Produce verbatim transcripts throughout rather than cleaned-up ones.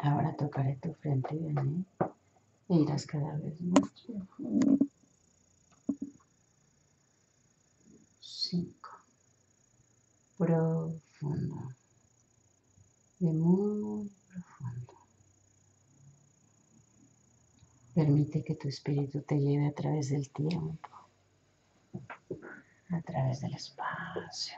Ahora tocaré tu frente, Vianney, e irás cada vez más profundo. Cinco. Profundo. De muy profundo. Permite que tu espíritu te lleve a través del tiempo, a través del espacio.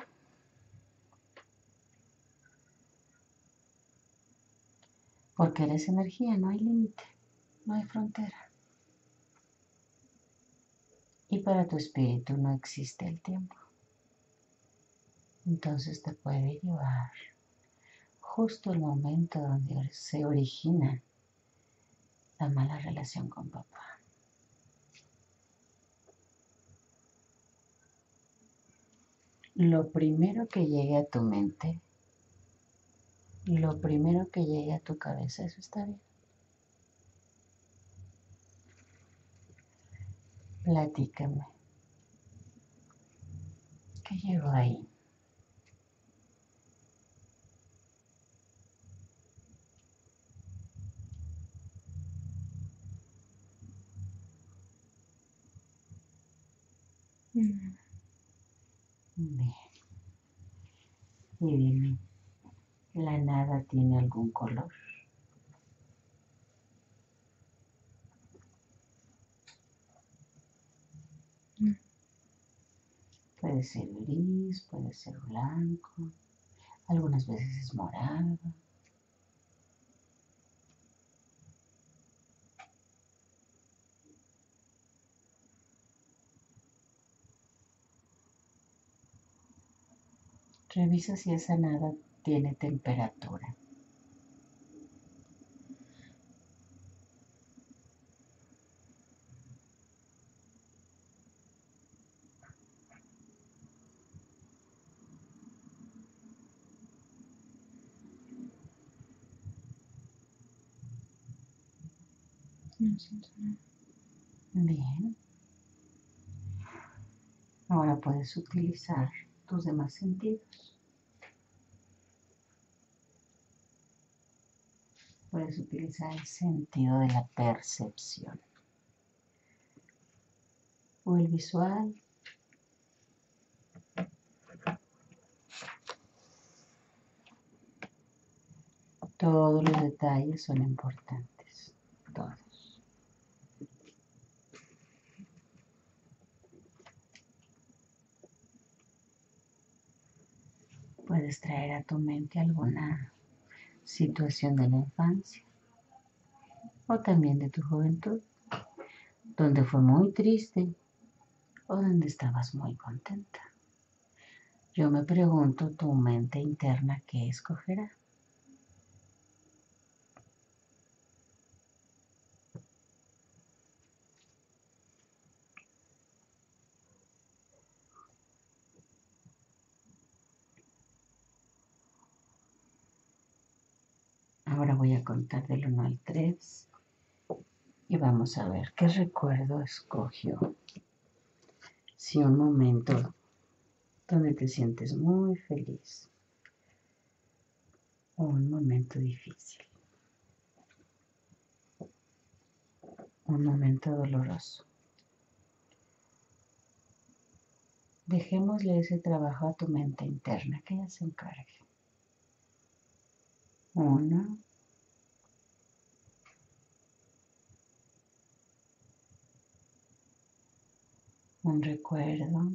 Porque eres energía, no hay límite, no hay frontera. Y para tu espíritu no existe el tiempo. Entonces te puede llevar justo el momento donde se origina la mala relación con papá. Lo primero que llegue a tu mente, lo primero que llegue a tu cabeza, eso está bien. Platícame. ¿Qué llegó ahí? Bien. Y dime, ¿la nada tiene algún color? No. Puede ser gris, puede ser blanco, algunas veces es morado. Revisa si esa nada tiene temperatura. No siento nada. Bien. Ahora puedes utilizar tus demás sentidos. Puedes utilizar el sentido de la percepción. O el visual. Todos los detalles son importantes. Todos. Puedes traer a tu mente alguna situación de la infancia o también de tu juventud, donde fue muy triste o donde estabas muy contenta. Yo me pregunto, tu mente interna, ¿qué escogerá? Ahora voy a contar del uno al tres y vamos a ver qué recuerdo escogió. Si un momento donde te sientes muy feliz o un momento difícil, un momento doloroso. Dejémosle ese trabajo a tu mente interna, que ella se encargue. Uno. Un recuerdo.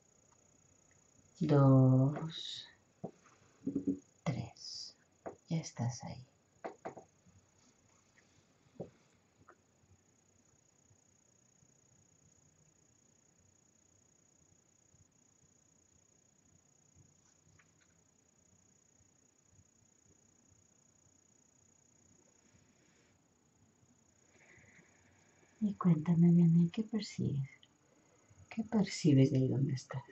Dos. Tres. Ya estás ahí. Y cuéntame bien, ¿qué percibes? ¿Qué percibes de ahí donde estás?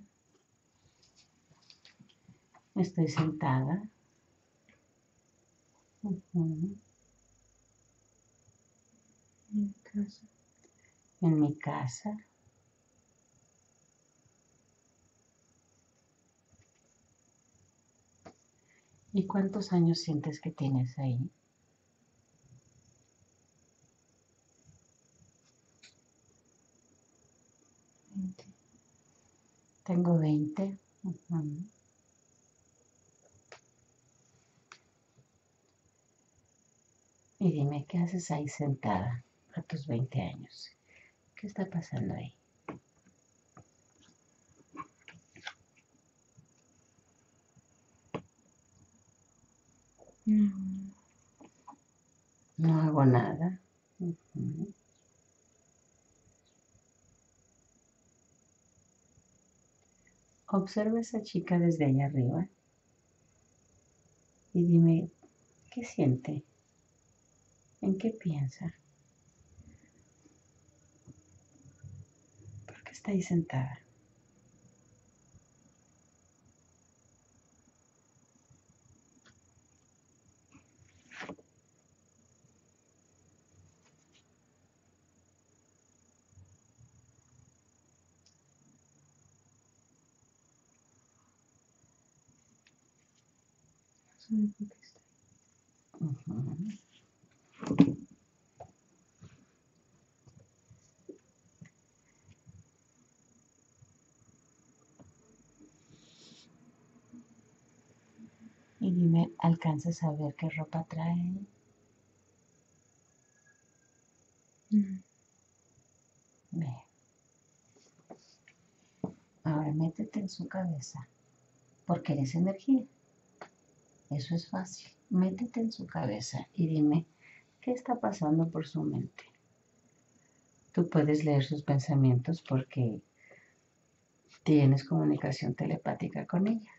Estoy sentada. Estoy sentada Ujú. En mi casa. En mi casa. ¿Y cuántos años sientes que tienes ahí? veinte. Tengo veinte. Ujú. Y dime, ¿qué haces ahí sentada a tus veinte años? ¿Qué está pasando ahí? No. No hago nada. Ujú. Observa a esa chica desde allá arriba y dime, ¿qué siente? ¿En qué piensa? ¿Por qué está ahí sentada? No sabe por qué está. Ujú. Y dime, ¿alcanzas a ver qué ropa trae? No. Bien. Ahora métete en su cabeza, porque eres energía. Eso es fácil. Métete en su cabeza y dime, ¿qué está pasando por su mente? Tú puedes leer sus pensamientos porque tienes comunicación telepática con ella.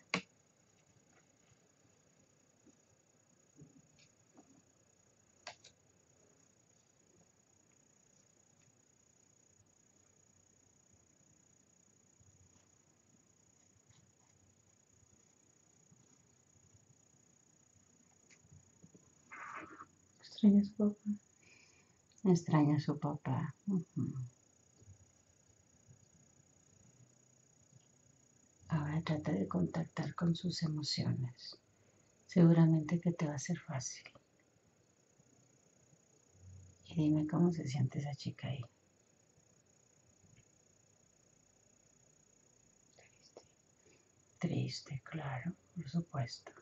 Extraña a su papá. Extraña a su papá. Ujú. Ahora trata de contactar con sus emociones. Seguramente que te va a ser fácil. Y dime cómo se siente esa chica ahí. Triste. Triste, claro, por supuesto.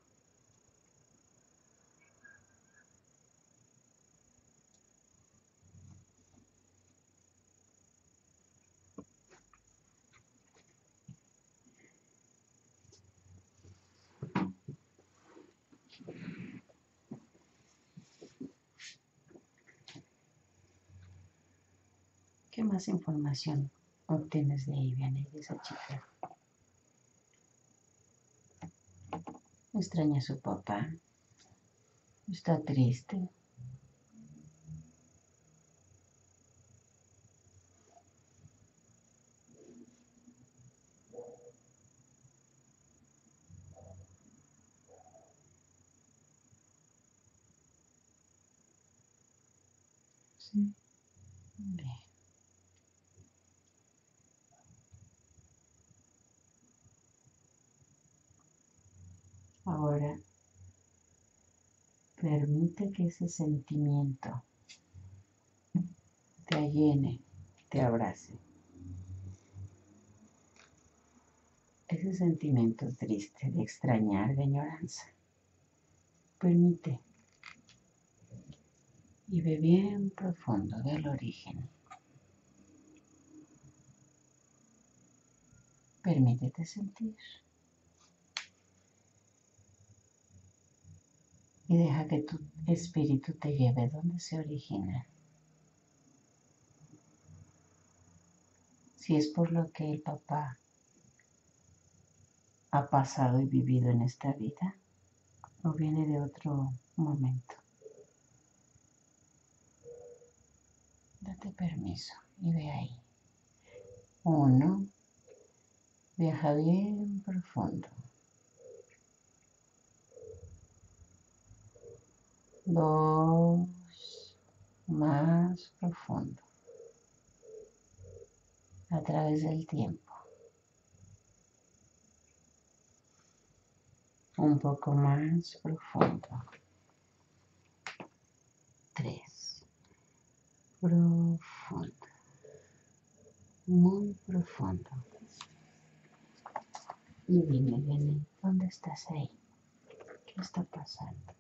¿Qué más información obtienes de ahí, Vianney, de esa chica? Extraña a su papá. Está triste. Sí. Bien. Ahora permite que ese sentimiento te llene, te abrace. Ese sentimiento triste de extrañar, de añoranza. Permite y ve bien profundo del origen. Permítete sentir y deja que tu espíritu te lleve donde se origina. Si es por lo que el papá ha pasado y vivido en esta vida, o viene de otro momento. Date permiso y ve ahí. Uno, viaja bien profundo. Dos, más profundo, a través del tiempo. Un poco más profundo. Tres, profundo, muy profundo. Y dime, dime, ¿dónde estás ahí? ¿Qué está pasando?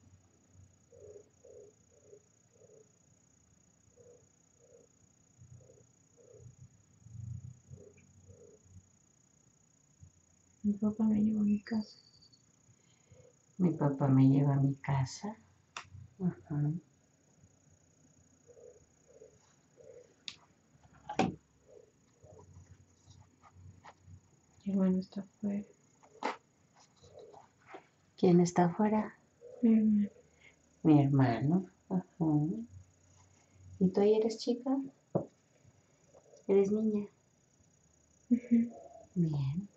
Mi papá me llevó a mi casa. Mi papá me lleva a mi casa. Ajá. Mi hermano está afuera. ¿Quién está afuera? Mi hermano. Mi hermano. Ajá. ¿Y tú ahí eres chica? ¿Eres niña? Ujú. Bien.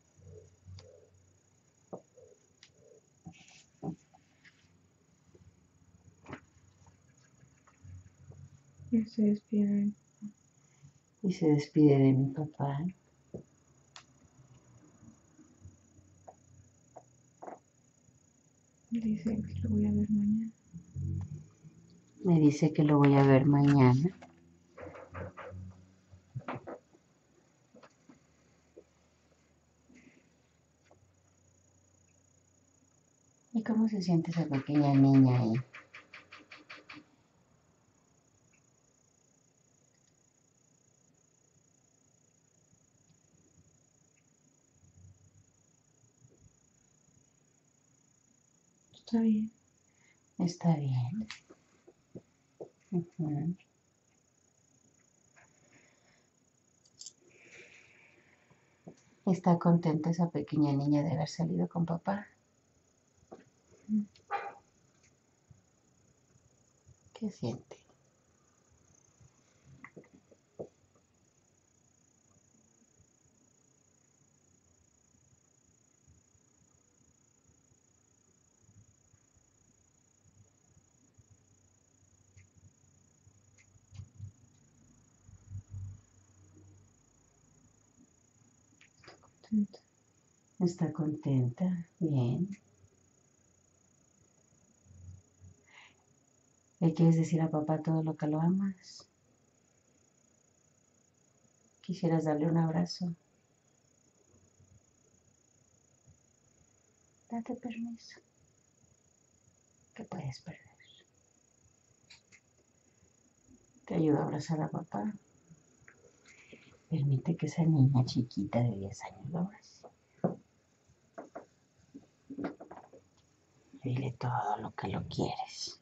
Y se despide de mí. Y se despide de mi papá. Dice que lo voy a ver mañana. Me dice que lo voy a ver mañana. ¿Y cómo se siente esa pequeña niña ahí? Está bien. Está bien. Ujú. Está contenta esa pequeña niña de haber salido con papá. Mm. ¿Qué siente? Contenta. Está contenta. Bien. ¿Le quieres decir a papá todo lo que lo amas? ¿Quisieras darle un abrazo? Date permiso. ¿Qué puedes perder? Te ayudo a abrazar a papá. Permite que esa niña chiquita de diez años lo abrace. Dile todo lo que lo quieres.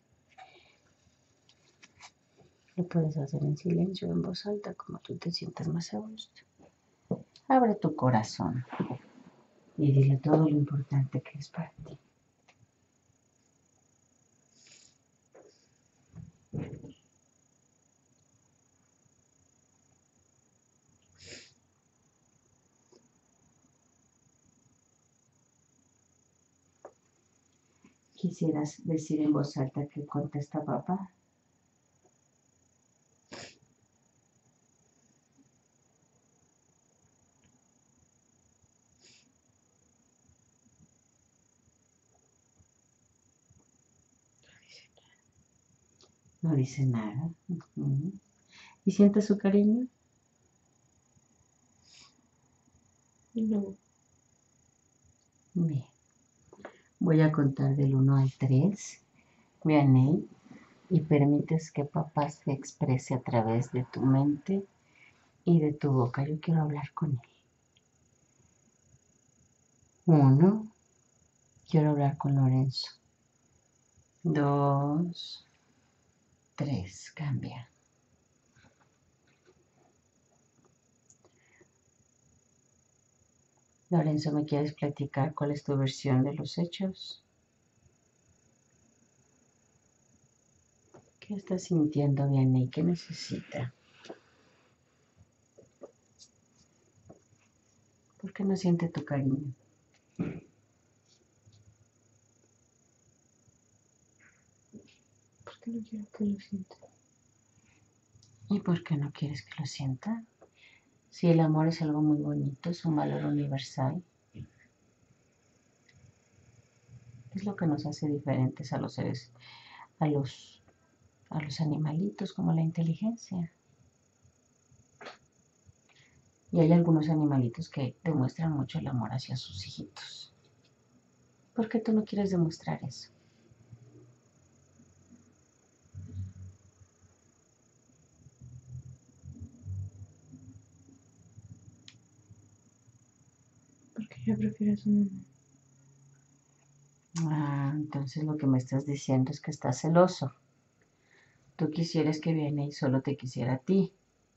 Lo puedes hacer en silencio, en voz alta, como tú te sientas más a gusto. Abre tu corazón y dile todo lo importante que es para ti. ¿Quisieras decir en voz alta que contesta papá? No dice nada. Uh-huh. ¿Y sientes su cariño? No. Bien. Voy a contar del uno al tres. Vianey, y permites que papá se exprese a través de tu mente y de tu boca. Yo quiero hablar con él. Uno, quiero hablar con Lorenzo. Dos, tres, cambia. Lorenzo, ¿me quieres platicar cuál es tu versión de los hechos? ¿Qué está sintiendo Vianey? ¿Qué necesita? ¿Por qué no siente tu cariño? No quiero que lo sienta. ¿Y por qué no quieres que lo sienta? Si el amor es algo muy bonito, es un valor universal, es lo que nos hace diferentes a los seres, a los, a los animalitos, como la inteligencia. Y hay algunos animalitos que demuestran mucho el amor hacia sus hijitos. ¿Por qué tú no quieres demostrar eso? Porque ella prefiere a su mamá. Ah, entonces lo que me estás diciendo es que estás celoso. Tú quisieras que viene y solo te quisiera a ti.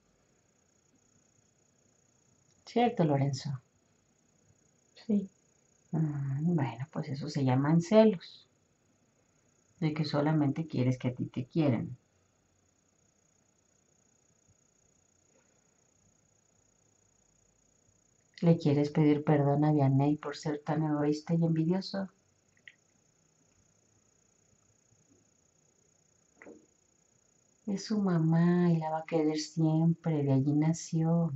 ¿Cierto, Lorenzo? Sí. Mm, bueno, pues eso se llaman celos. De que solamente quieres que a ti te quieren. ¿Le quieres pedir perdón a Vianney por ser tan egoísta y envidioso? Es su mamá y la va a querer siempre, de allí nació.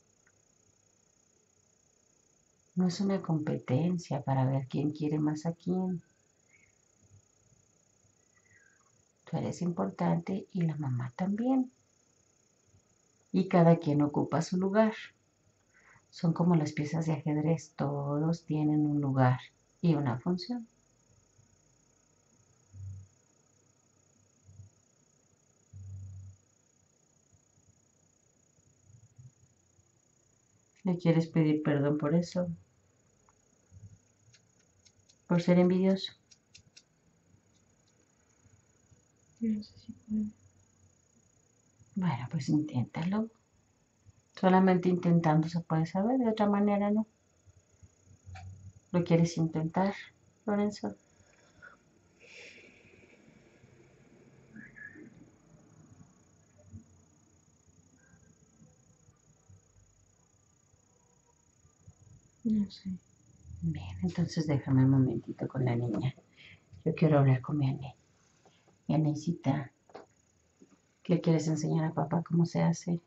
No es una competencia para ver quién quiere más a quién. Tú eres importante y la mamá también. Y cada quien ocupa su lugar. Son como las piezas de ajedrez, todos tienen un lugar y una función. ¿Le quieres pedir perdón por eso? ¿Por ser envidioso? No sé si puede. Bueno, pues inténtalo. Solamente intentando se puede saber, de otra manera no. ¿Lo quieres intentar, Lorenzo? No sé. Bien, entonces déjame un momentito con la niña. Yo quiero hablar con Vianney. Vianneycita, ¿le quieres enseñar a papá cómo se hace?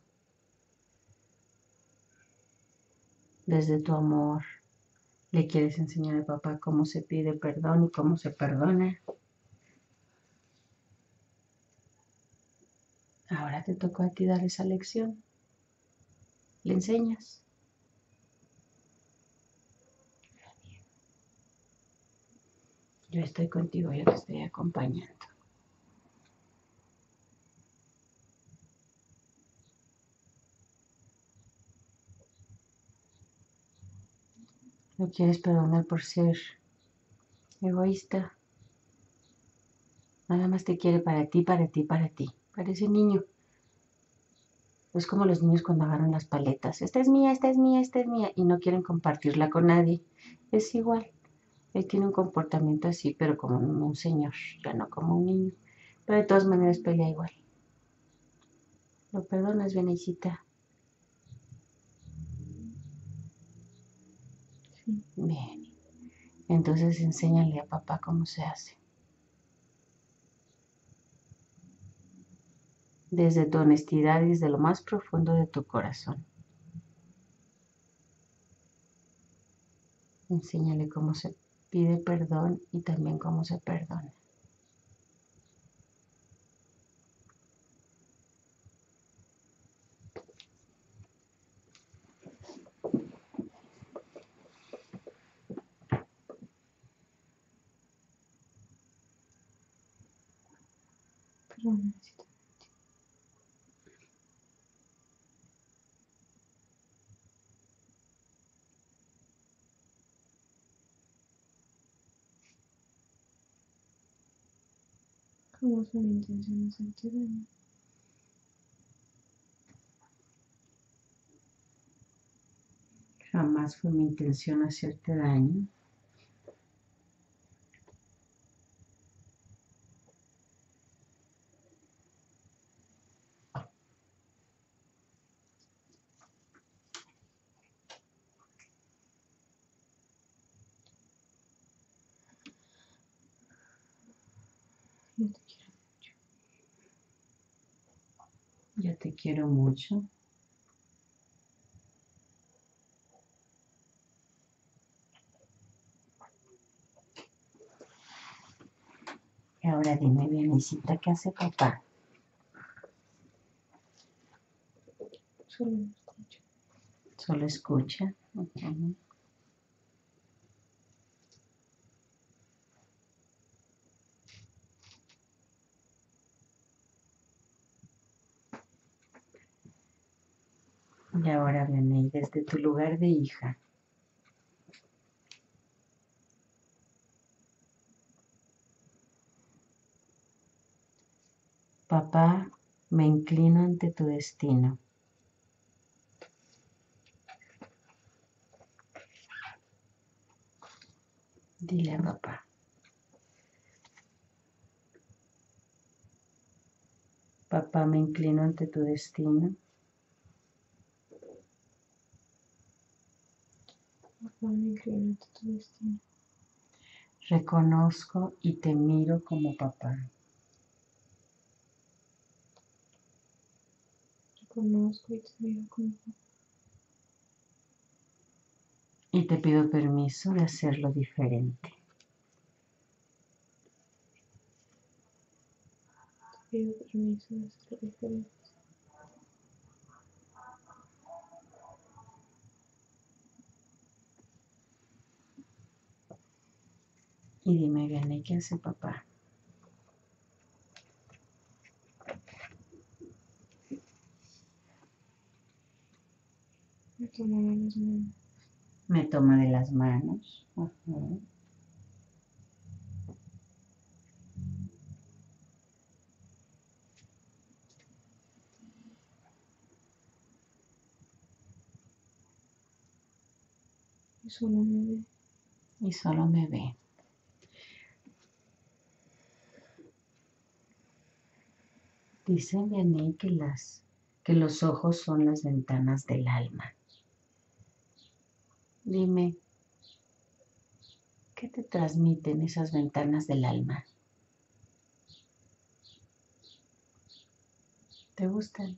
Desde tu amor, ¿le quieres enseñar a papá cómo se pide perdón y cómo se perdona? Ahora te tocó a ti dar esa lección. ¿Le enseñas? Yo estoy contigo, yo te estoy acompañando. ¿Lo quieres perdonar por ser egoísta? Nada más te quiere para ti, para ti, para ti. Para ese niño. Es como los niños cuando agarran las paletas. Esta es mía, esta es mía, esta es mía. Y no quieren compartirla con nadie. Es igual. Él tiene un comportamiento así, pero como un señor, ya no como un niño. Pero de todas maneras pelea igual. ¿Lo perdonas, Benecita? Sí. Bien. Entonces enséñale a papá cómo se hace. Desde tu honestidad y desde lo más profundo de tu corazón. Enséñale cómo se pide perdón y también cómo se perdona. Perdón, necesito. Jamás fue mi intención hacerte daño. Jamás fue mi intención hacerte daño. Yo te quiero mucho. Yo te quiero mucho. Y ahora dime, Bienesita, ¿qué hace papá? Solo escucho. Solo escucha. Uh-huh. Y ahora, Vianey, desde tu lugar de hija, papá, me inclino ante tu destino. Dile a papá. Papá, me inclino ante tu destino. Papá, me inclino ante tu destino. Reconozco y te miro como papá. Reconozco y te miro como papá. Y te pido permiso de hacerlo diferente. Te pido permiso de hacerlo diferente. Y dime, Vianey, ¿qué hace papá? Me toma de las manos. Me toma de las manos. Uh-huh. Y solo me ve. Y solo me ve. Dicen, Vianey, que, las, que los ojos son las ventanas del alma. Dime, ¿qué te transmiten esas ventanas del alma? ¿Te gustan?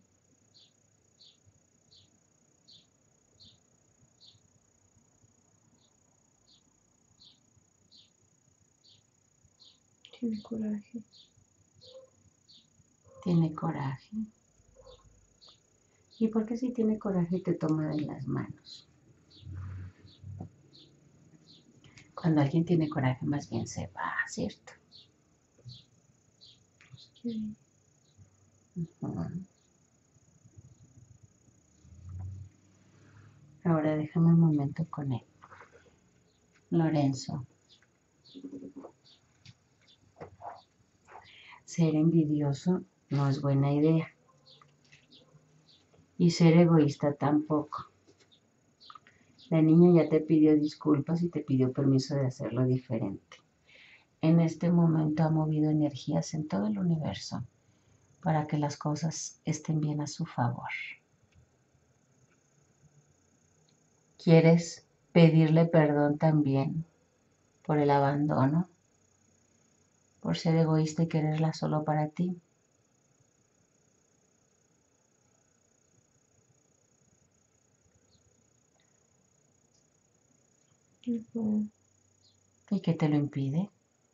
Tiene coraje. Tiene coraje. ¿Y por qué si tiene coraje te toma de las manos? Cuando alguien tiene coraje más bien se va, ¿cierto? Sí. Uh-huh. Ahora déjame un momento con él. Lorenzo. Ser envidioso no es buena idea. Y ser egoísta tampoco. La niña ya te pidió disculpas y te pidió permiso de hacerlo diferente. En este momento ha movido energías en todo el universo para que las cosas estén bien a su favor. ¿Quieres pedirle perdón también por el abandono? ¿Por ser egoísta y quererla solo para ti? Uh-huh. ¿Y qué te lo impide?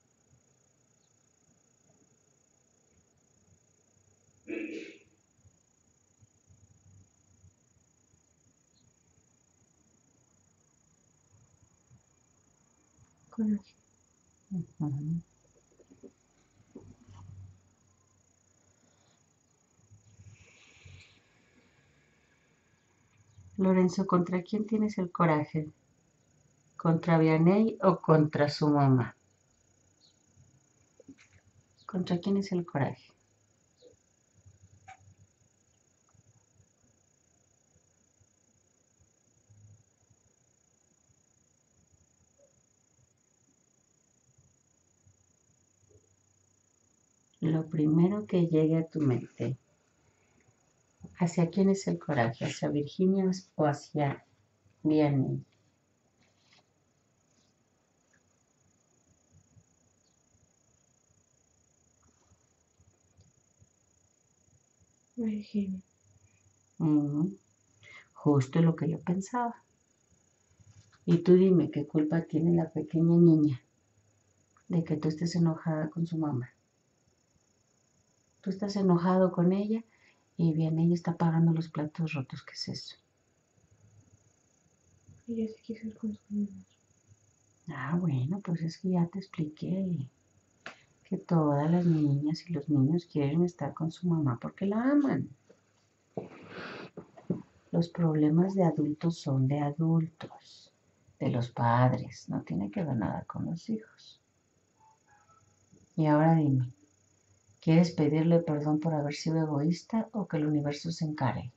Coraje. Uh-huh. Lorenzo, ¿contra quién tienes el coraje? ¿Contra Vianey o contra su mamá? ¿Contra quién es el coraje? Lo primero que llegue a tu mente. ¿Hacia quién es el coraje? ¿Hacia Virginia o hacia Vianey? Ay, genio. Mm, justo lo que yo pensaba. Y tú dime qué culpa tiene la pequeña niña de que tú estés enojada con su mamá. Tú estás enojado con ella y bien, ella está pagando los platos rotos. ¿Qué es eso? Ella se quiso ir con su mamá. Ah, bueno, pues es que ya te expliqué que todas las niñas y los niños quieren estar con su mamá porque la aman. Los problemas de adultos son de adultos, de los padres, no tiene que ver nada con los hijos. Y ahora dime, ¿quieres pedirle perdón por haber sido egoísta o que el universo se encargue?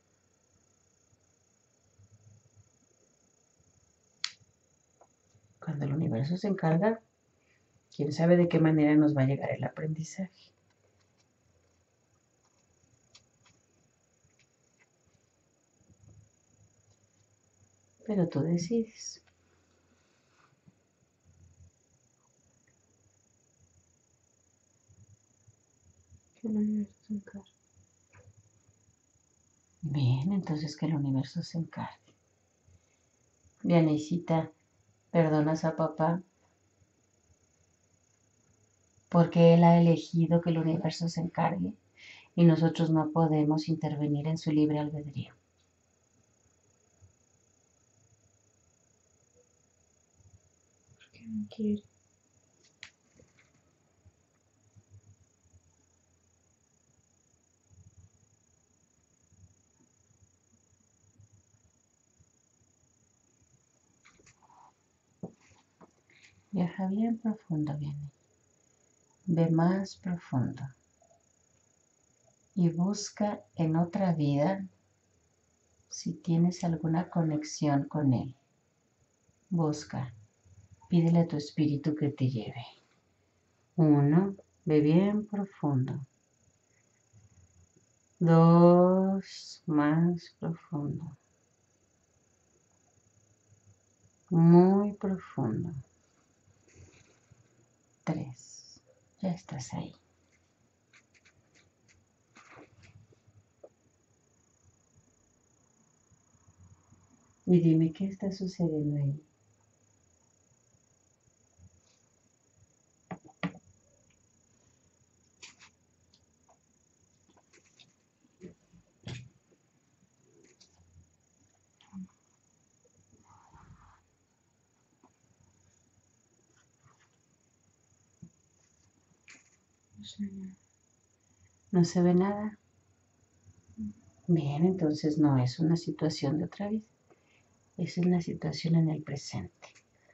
Cuando el universo se encarga, quién sabe de qué manera nos va a llegar el aprendizaje. Pero tú decides. Que el universo se encargue. Bien, entonces que el universo se encargue. Dianisita, ¿perdonas a papá? Porque él ha elegido que el universo se encargue y nosotros no podemos intervenir en su libre albedrío. Porque no quiere. Viaja bien profundo, viene. Ve más profundo. Y busca en otra vida si tienes alguna conexión con él. Busca. Pídele a tu espíritu que te lleve. Uno, ve bien profundo. Dos, más profundo. Muy profundo. Tres, ya estás ahí. Y dime qué está sucediendo ahí. No sé nada. ¿No se ve nada? Bien, entonces no es una situación de otra vida. Es una situación en el presente.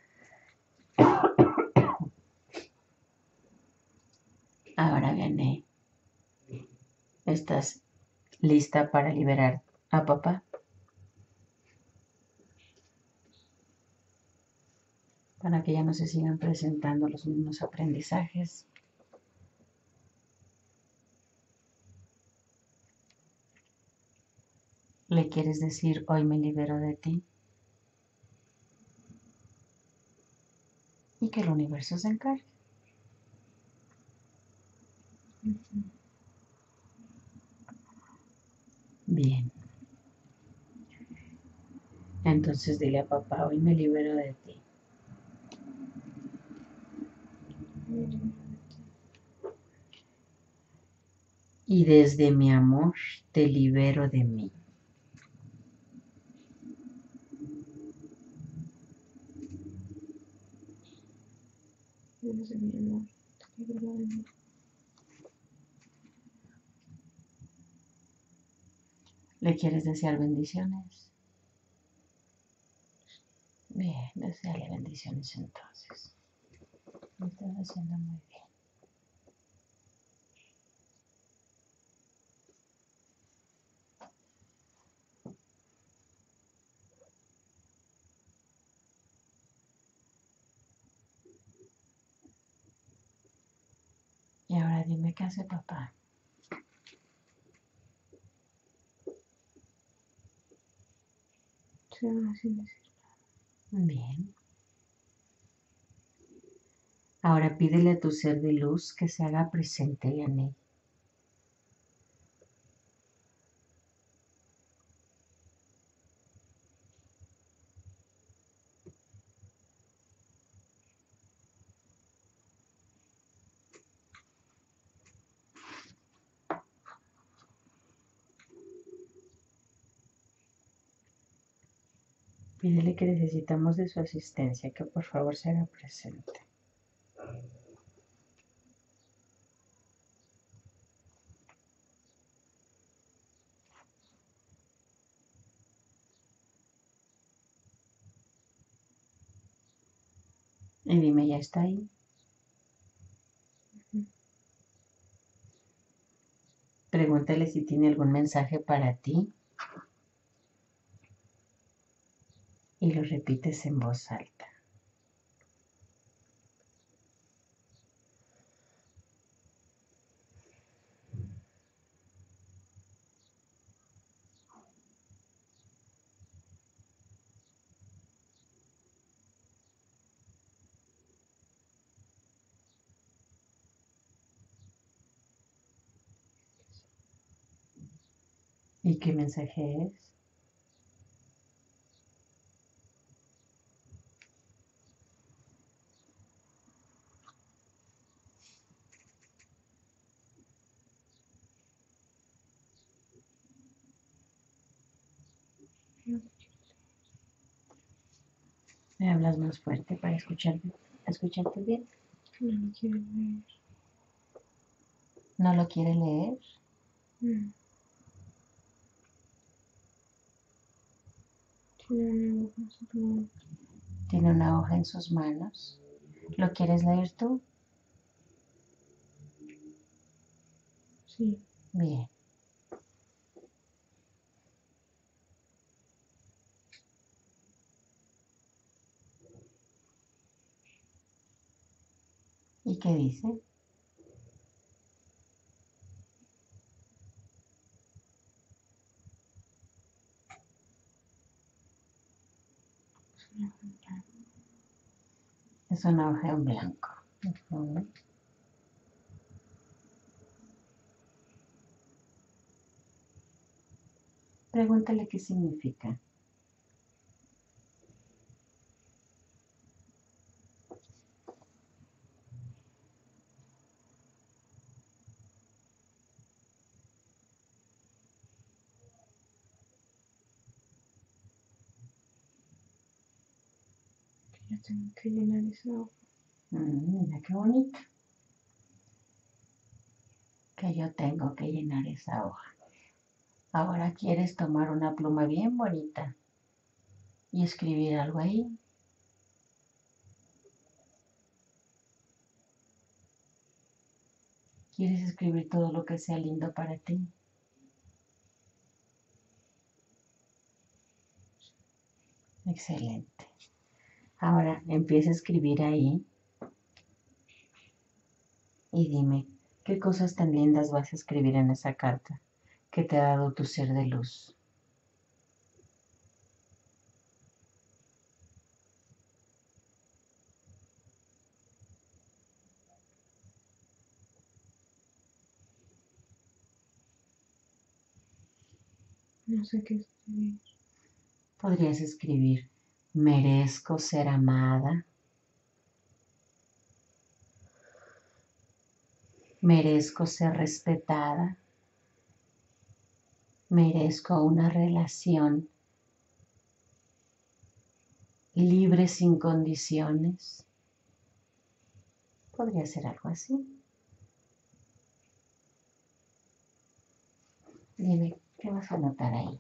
Ahora viene. ¿Estás lista para liberar a papá? Para que ya no se sigan presentando los mismos aprendizajes. ¿Le quieres decir hoy me libero de ti? Y que el universo se encargue. Ujú. Bien. Entonces dile a papá, hoy me libero de ti. Me libero de ti. Y desde mi amor te libero de mí. Desde mi amor, te libero de mí. ¿Le quieres desear bendiciones? Bien, deseale bendiciones entonces. Lo estás haciendo muy bien. Y ahora dime qué hace papá. Se va sin decir. Bien. Ahora pídele a tu ser de luz que se haga presente en él. Pídele que necesitamos de su asistencia, que por favor se haga presente. Y dime, ¿ya está ahí? Pregúntale si tiene algún mensaje para ti y lo repites en voz alta. ¿Y qué mensaje es? ¿Me hablas más fuerte para escucharte, escucharte bien? No lo quiero leer. ¿No lo quiere leer? No. Tiene una hoja en sus manos. Tiene una hoja en sus manos. ¿Lo quieres leer tú? Sí. Bien. ¿Y qué dice? Es una hoja Es una hoja en blanco. en blanco. Uh-huh. Pregúntale qué significa. Que yo tengo que llenar esa hoja. Mm, mira qué bonito. Que yo tengo que llenar esa hoja. Ahora quieres tomar una pluma bien bonita y escribir algo ahí. ¿Quieres escribir todo lo que sea lindo para ti? Excelente. Ahora empieza a escribir ahí y dime, ¿qué cosas tan lindas vas a escribir en esa carta que te ha dado tu ser de luz? No sé qué escribir. Podrías escribir, merezco ser amada, merezco ser respetada, merezco una relación libre sin condiciones. Podría ser algo así. Dime, ¿qué vas a anotar ahí?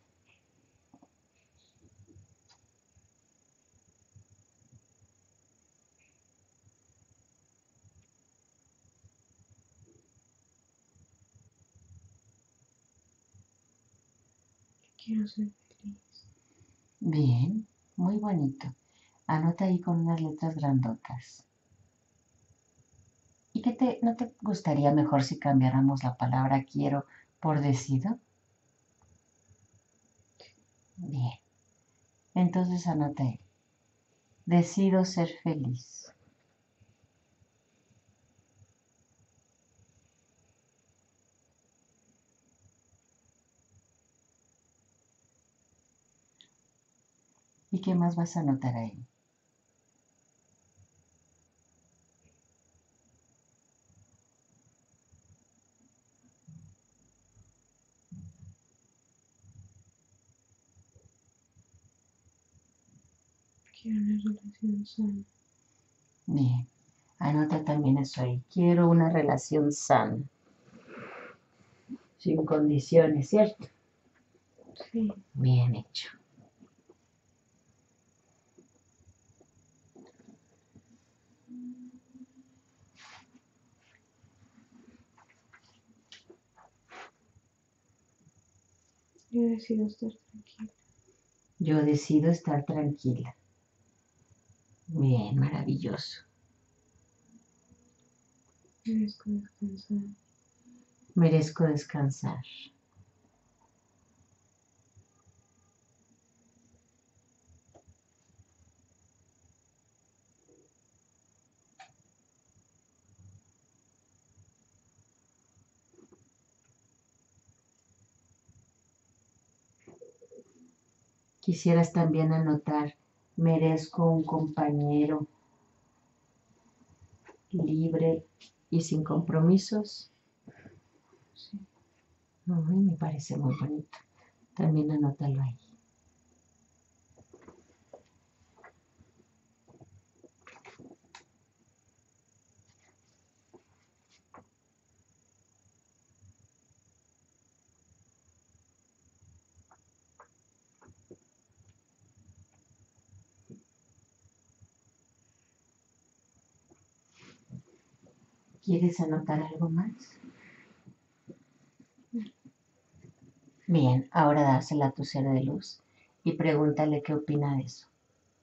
Quiero ser feliz. Bien, muy bonito. Anota ahí con unas letras grandotas. ¿Y qué te, no te gustaría mejor si cambiáramos la palabra quiero por decido? Bien, entonces anota ahí. Decido ser feliz. ¿Y qué más vas a anotar ahí? Quiero una relación sana. Bien. Anota también eso ahí. Quiero una relación sana. Sin condiciones, ¿cierto? Sí. Bien hecho. Yo decido estar tranquila. Yo decido estar tranquila. Bien, maravilloso. Merezco descansar. Merezco descansar. Quisieras también anotar, merezco un compañero libre y sin compromisos. Sí. Ay, me parece muy bonito. También anótalo ahí. ¿Quieres anotar algo más? Bien, ahora dásela a tu ser de luz y pregúntale qué opina de eso.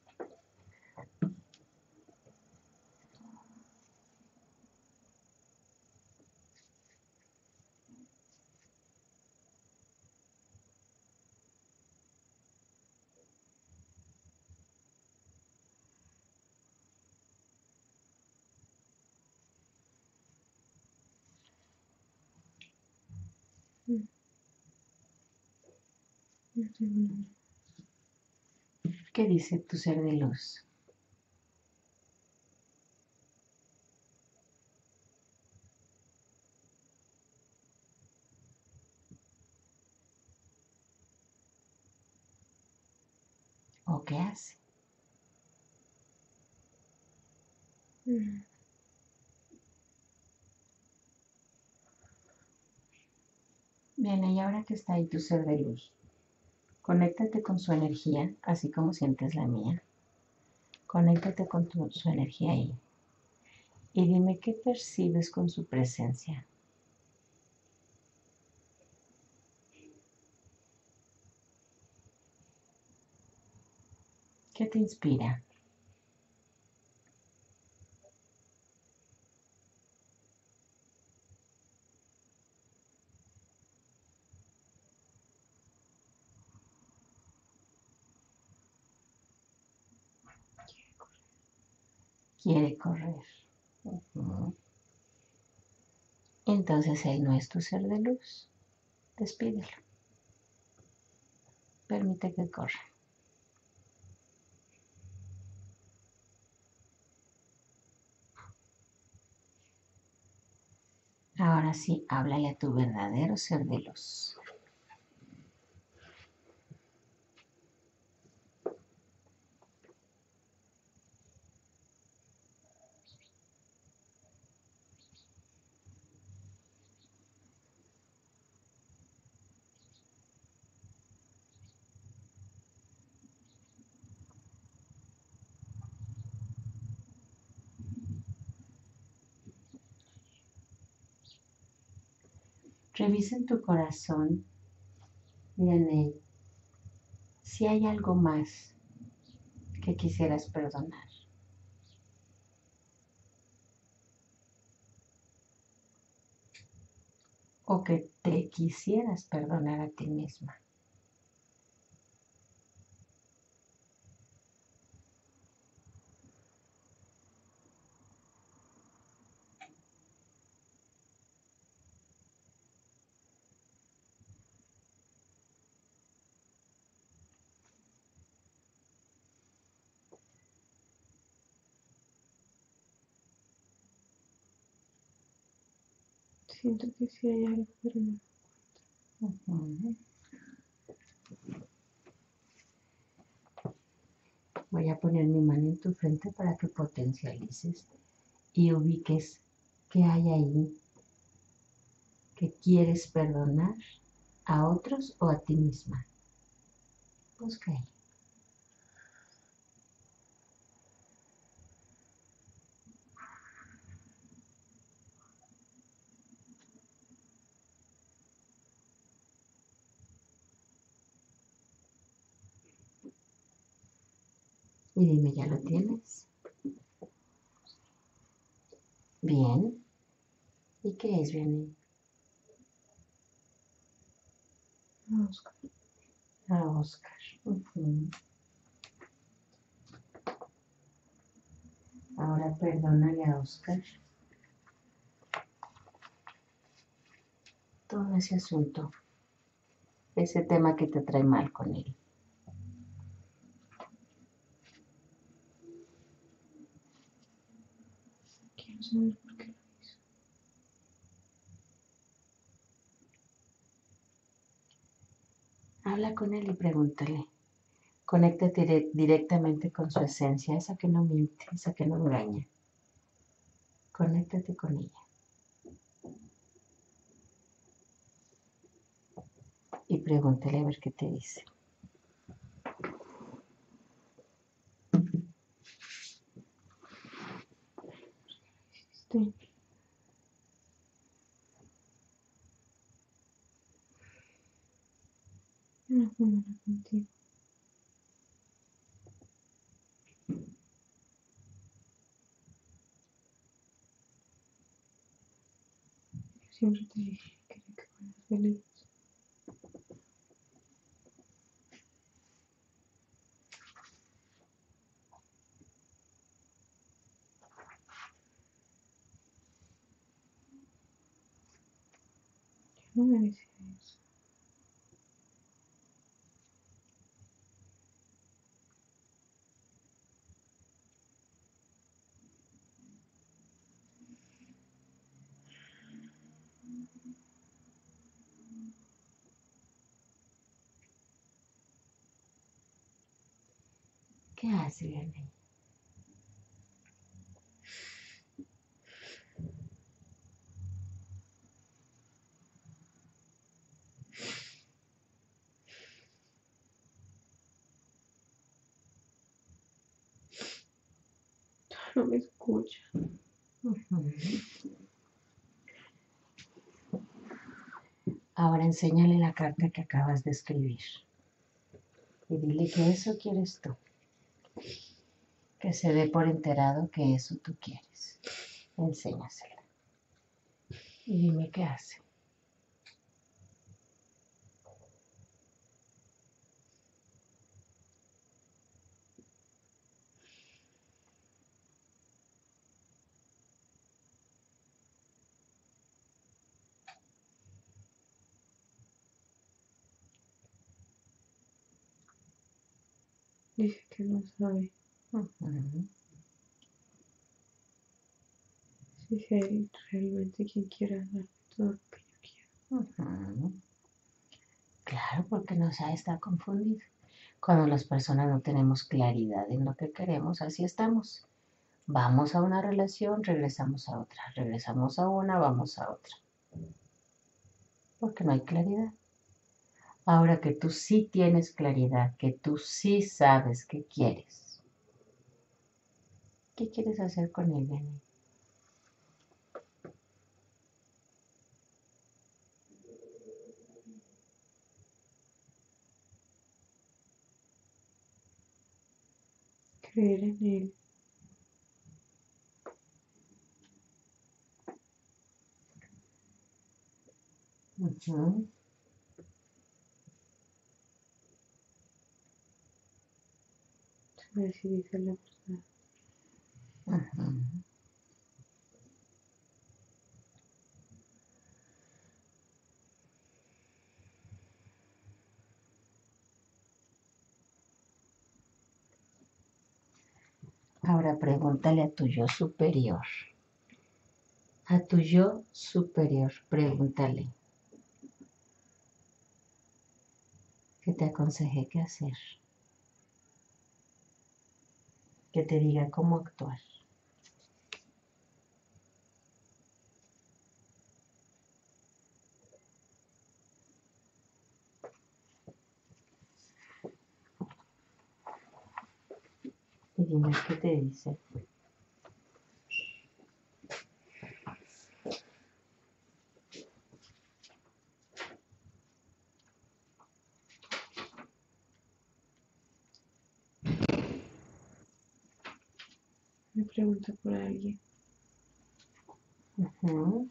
Mm. No tengo nada. ¿Qué dice tu ser de luz? ¿O qué hace? Mm. Bien, y ahora que está ahí tu ser de luz, conéctate con su energía, así como sientes la mía. Conéctate con tu, su energía ahí. Y dime qué percibes con su presencia. ¿Qué te inspira? Quiere correr. Uh-huh. Entonces él no es tu ser de luz. Despídelo. Permite que corra. Ahora sí, háblale a tu verdadero ser de luz. Revisa en tu corazón, Vianey, si hay algo más que quisieras perdonar. O que te quisieras perdonar a ti misma. Siento que sí hay algo, pero no. Uh-huh. Voy a poner mi mano en tu frente para que potencialices y ubiques qué hay ahí que quieres perdonar a otros o a ti misma. Busca ahí. Y dime, ¿ya lo tienes? Bien. ¿Y qué es, Vianney? A Oscar. A Oscar. Uh-huh. Ahora perdónale a Oscar todo ese asunto, ese tema que te trae mal con él. Quiero saber por qué lo hizo. Habla con él y pregúntale. Conéctate dire- directamente con su esencia, esa que no miente, esa que no engaña. Conéctate con ella. Y pregúntale a ver qué te dice. Este. No fue mala contigo. Siempre te dije que quería que fueras feliz. Yo no merecía eso. ¿Qué hace, Vianney? No me escucha. Uh-huh. Ahora enséñale la carta que acabas de escribir. Y dile que eso quieres tú. Que se dé por enterado que eso tú quieres. Enséñasela. Y dime qué hace. Dice que no sabe Uh-huh. si sé realmente quien quiera darme todo lo que yo quiero. Uh-huh. Claro, porque no sabe, está confundido. Cuando las personas no tenemos claridad en lo que queremos, así estamos. Vamos a una relación, regresamos a otra. Regresamos a una, vamos a otra. Porque no hay claridad. Ahora que tú sí tienes claridad, que tú sí sabes qué quieres. ¿Qué quieres hacer con él, Benny? Creer en él. Uh-huh. Saber si dice la verdad. Uh-huh. Ahora pregúntale a tu yo superior. A tu yo superior, pregúntale. ¿Qué te aconsejé qué hacer? que te diga cómo actuar. Y dime qué te dice. Me pregunta por alguien. Uh-huh.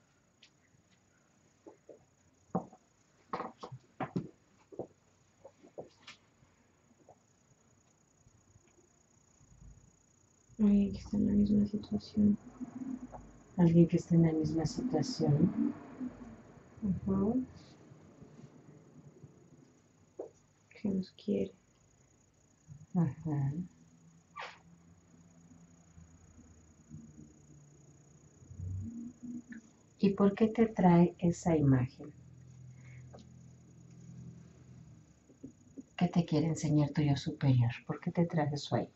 Alguien que está en la misma situación. Alguien que está en la misma situación. Uh-huh. Que nos quiere. Uh-huh. ¿Y por qué te trae esa imagen? ¿Qué te quiere enseñar tu yo superior? ¿Por qué te trae eso ahí?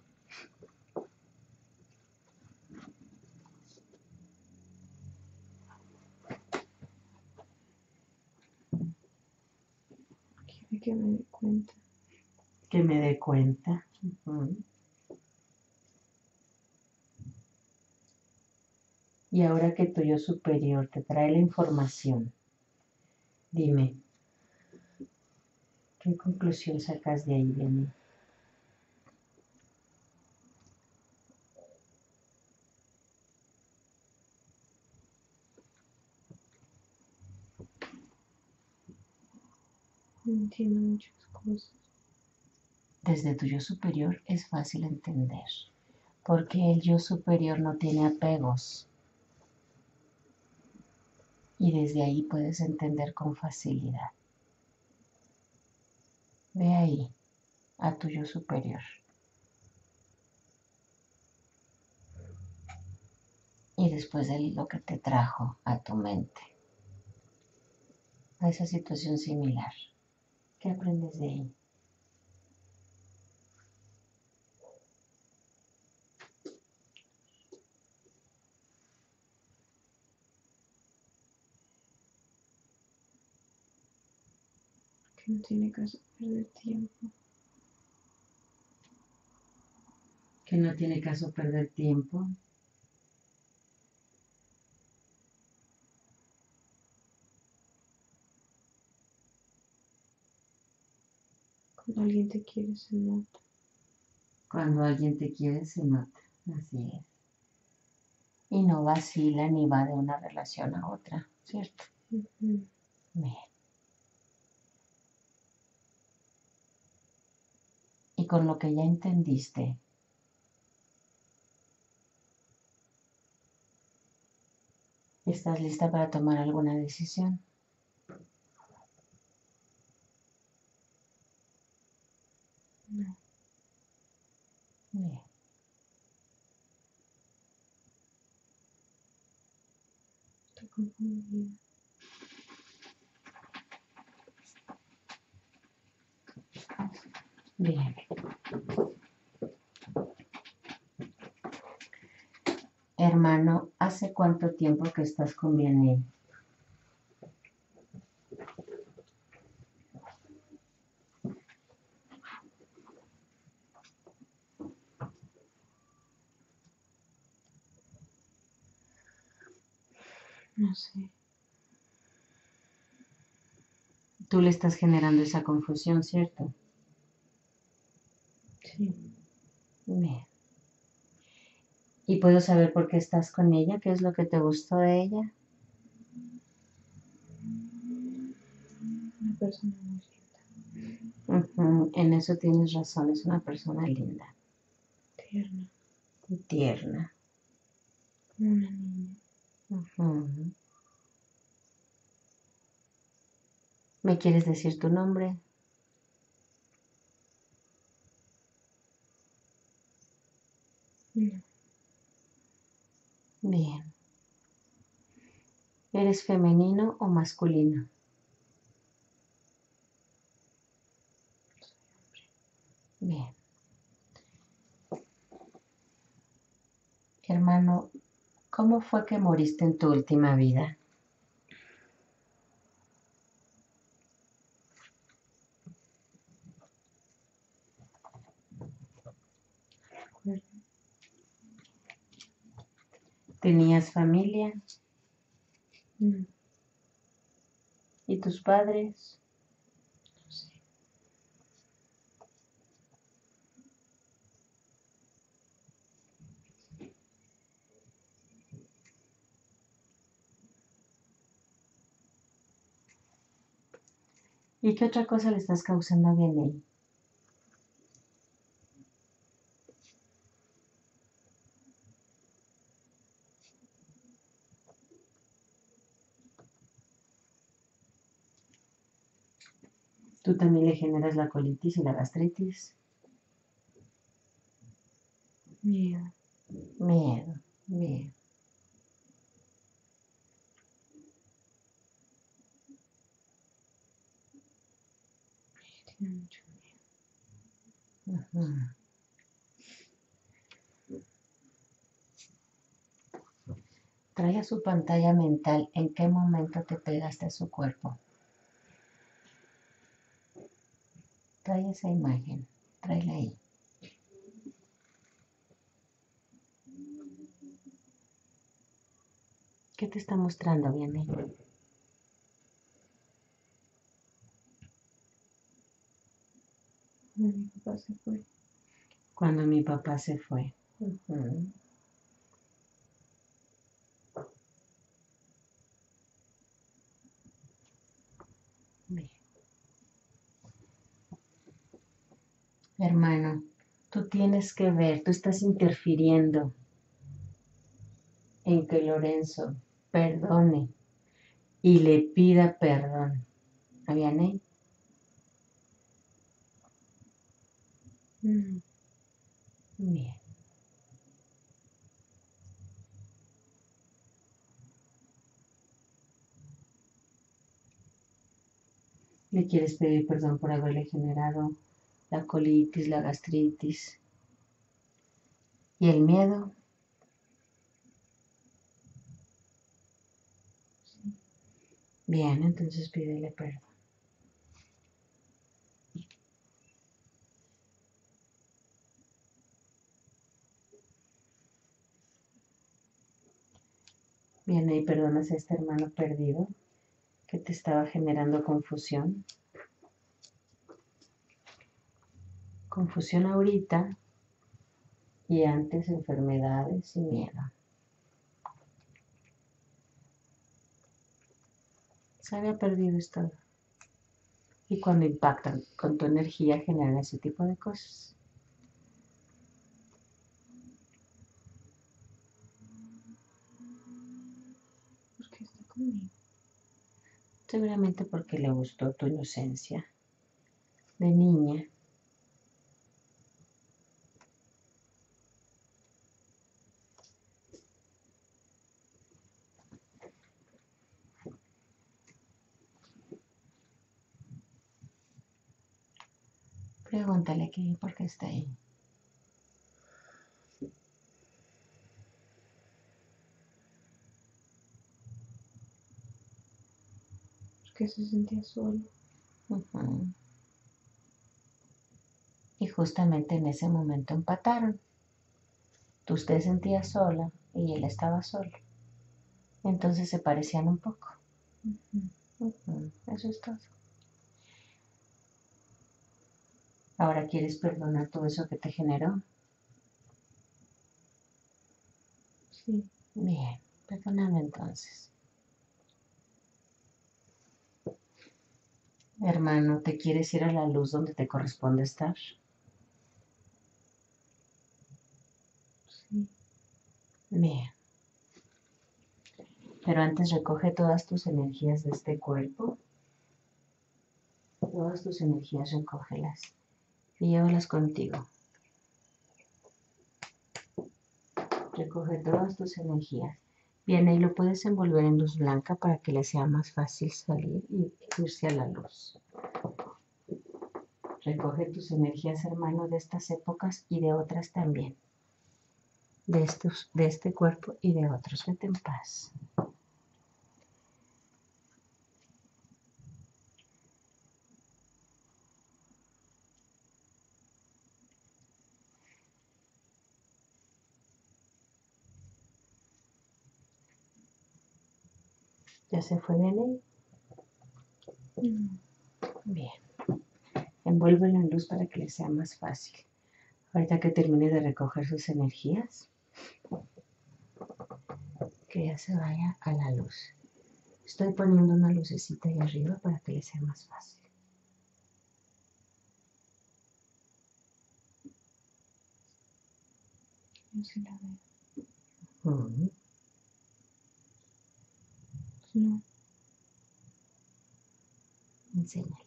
Quiere que me dé cuenta. Que me dé cuenta. Uh-huh. Y ahora que tu yo superior te trae la información, dime, ¿qué conclusión sacas de ahí de mí? No entiendo muchas cosas. Desde tu yo superior es fácil entender, porque el yo superior no tiene apegos. Y desde ahí puedes entender con facilidad. Ve ahí a tu yo superior. Y después de lo que te trajo a tu mente, a esa situación similar, ¿qué aprendes de ahí? Que no tiene caso perder tiempo. Que no tiene caso perder tiempo. Cuando alguien te quiere se nota. Cuando alguien te quiere se nota, así es. Y no vacila ni va de una relación a otra, ¿cierto? Uh-huh. Bien. Y con lo que ya entendiste, ¿estás lista para tomar alguna decisión? No. Bien. Estoy confundida. Bien. Hermano, ¿hace cuánto tiempo que estás con Vianney? No sé. Tú le estás generando esa confusión, ¿cierto? Sí. Bien. ¿Y puedo saber por qué estás con ella? ¿Qué es lo que te gustó de ella? Una persona muy linda. Uh-huh. En eso tienes razón, es una persona linda. Tierna. Y tierna. Como una niña. Uh-huh. ¿Me quieres decir tu nombre? No. Bien. ¿Eres femenino o masculino? Bien. Hermano, ¿cómo fue que moriste en tu última vida? Bueno, ¿Tenías familia? no, ¿Y tus padres? no sé. ¿Y qué otra cosa le estás causando a Vianey? Tú también le generas la colitis y la gastritis. Miedo. Miedo, bien. Tiene mucho miedo. Ujú. Trae a su pantalla mental en qué momento te pegaste a su cuerpo. Trae esa imagen, tráela ahí. ¿Qué te está mostrando, Vianey? No, mi papá se fue. Cuando mi papá se fue. Ujú. Bien. Hermano, tú tienes que ver, tú estás interfiriendo en que Lorenzo perdone y le pida perdón a Vianey. No, Bien. Le quieres pedir perdón por haberle generado la colitis, la gastritis y el miedo. sí. Bien, entonces pídele perdón. Bien, ahí perdonas a este hermano perdido que te estaba generando confusión. Confusión ahorita y antes enfermedades y miedo. Se había perdido esto. Y cuando impactan con tu energía generan ese tipo de cosas. ¿Por qué está conmigo? Seguramente porque le gustó tu inocencia de niña. Pregúntale que por qué está ahí. ¿Por qué se sentía solo? Ujú. Y justamente en ese momento empataron. Tú te sentías sola y él estaba solo. Entonces se parecían un poco. Ujú. Ujú. Eso es todo. Ahora quieres perdonar todo eso que te generó. Sí, Bien, perdóname entonces. Hermano, ¿te quieres ir a la luz donde te corresponde estar? sí. Bien. Pero antes recoge todas tus energías de este cuerpo. Todas tus energías recógelas y llévalas contigo. Recoge todas tus energías. Bien, ahí lo puedes envolver en luz blanca para que le sea más fácil salir y irse a la luz. Recoge tus energías, hermano, de estas épocas y de otras también. de, estos, de este cuerpo y de otros. Vete en paz. ¿Ya se fue Belén? Mm. Bien. Envuélvelo en luz para que le sea más fácil. Ahorita que termine de recoger sus energías, que ya se vaya a la luz. Estoy poniendo una lucecita ahí arriba para que le sea más fácil. No se la veo. Uh-huh. No. Enséñale.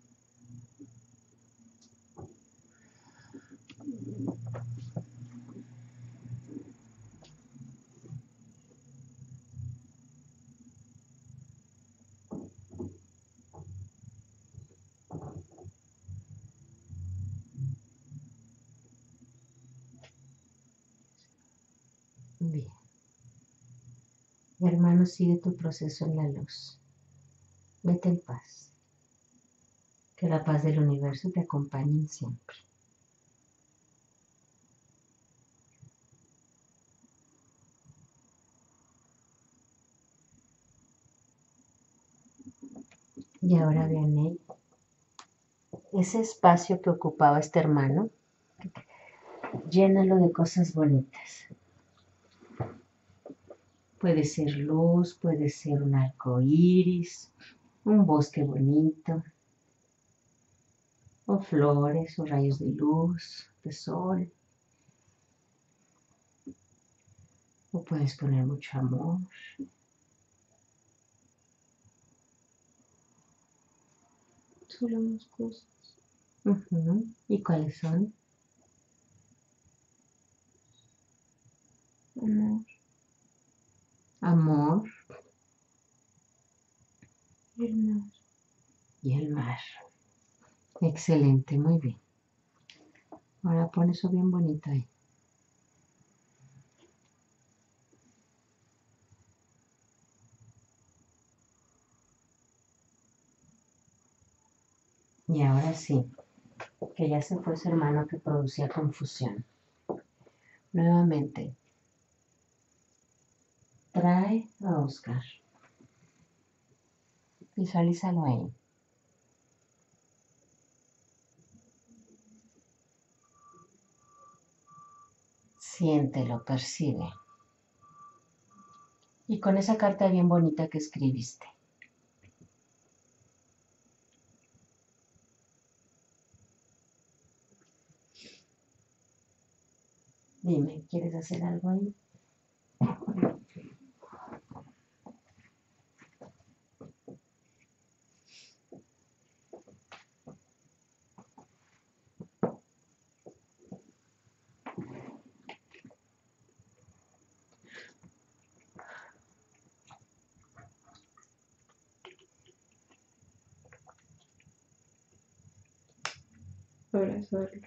Bien. Mi hermano, sigue tu proceso en la luz. Vete en paz. Que la paz del universo te acompañe siempre. Y ahora Vianey, ese espacio que ocupaba este hermano, llénalo de cosas bonitas. Puede ser luz, puede ser un arco iris, un bosque bonito, o flores, o rayos de luz, de sol. O puedes poner mucho amor. Solo dos cosas. Uh-huh. ¿Y cuáles son? Amor Amor y el mar. y el mar. Excelente, muy bien. Ahora pon eso bien bonito ahí. Y ahora sí, que ya se fue su hermano que producía confusión. Nuevamente, trae a Oscar. Visualízalo ahí. Siéntelo, percibe. Y con esa carta bien bonita que escribiste. Dime, ¿quieres hacer algo ahí? Abrazarlo.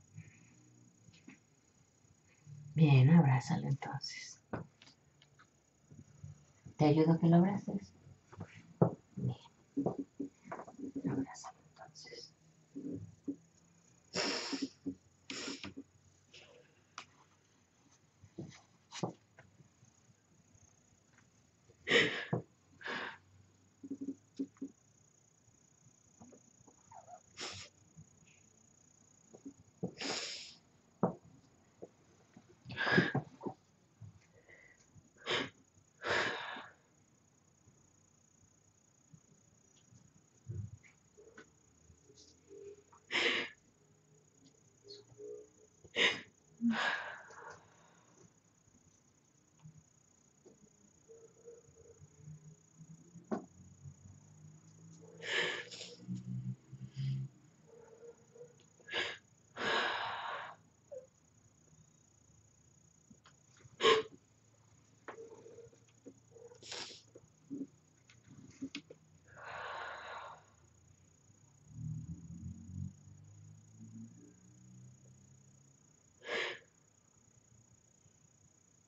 Bien, abrázalo entonces. ¿Te ayudo a que lo abraces? Bien. Abrázalo entonces.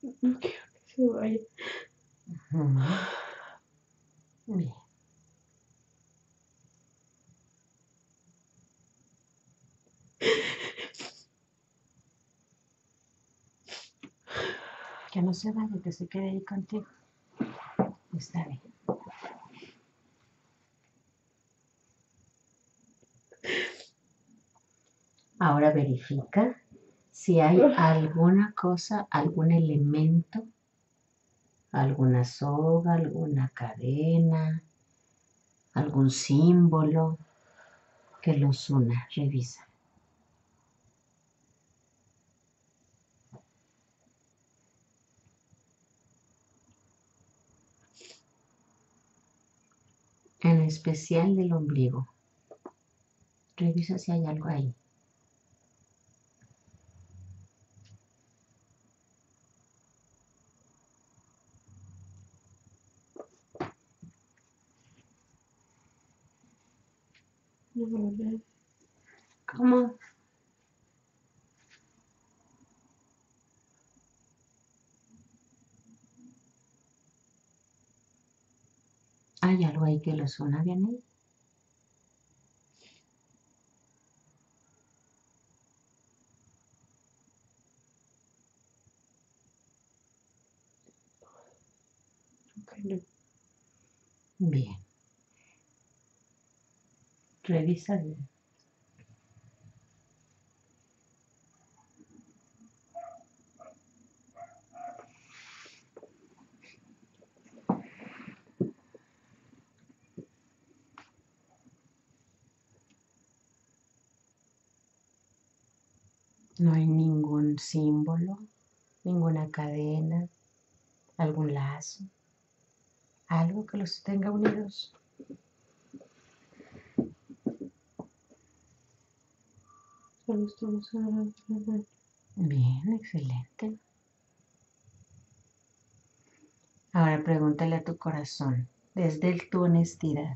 No quiero que se vaya. Ujú. Bien. Que no se vaya, que se quede ahí contigo. Está bien. Ahora verifica si hay alguna cosa, algún elemento, alguna soga, alguna cadena, algún símbolo que los una. Revisa. En especial del ombligo. Revisa si hay algo ahí. No, no. ¿Cómo? ¿Hay algo ahí que los una bien ahí? Ok, no. Bien. Revisa bien. No hay ningún símbolo, ninguna cadena, algún lazo, algo que los tenga unidos. Solo estamos agarrando la mano. Bien, excelente. Ahora pregúntale a tu corazón, desde tu honestidad.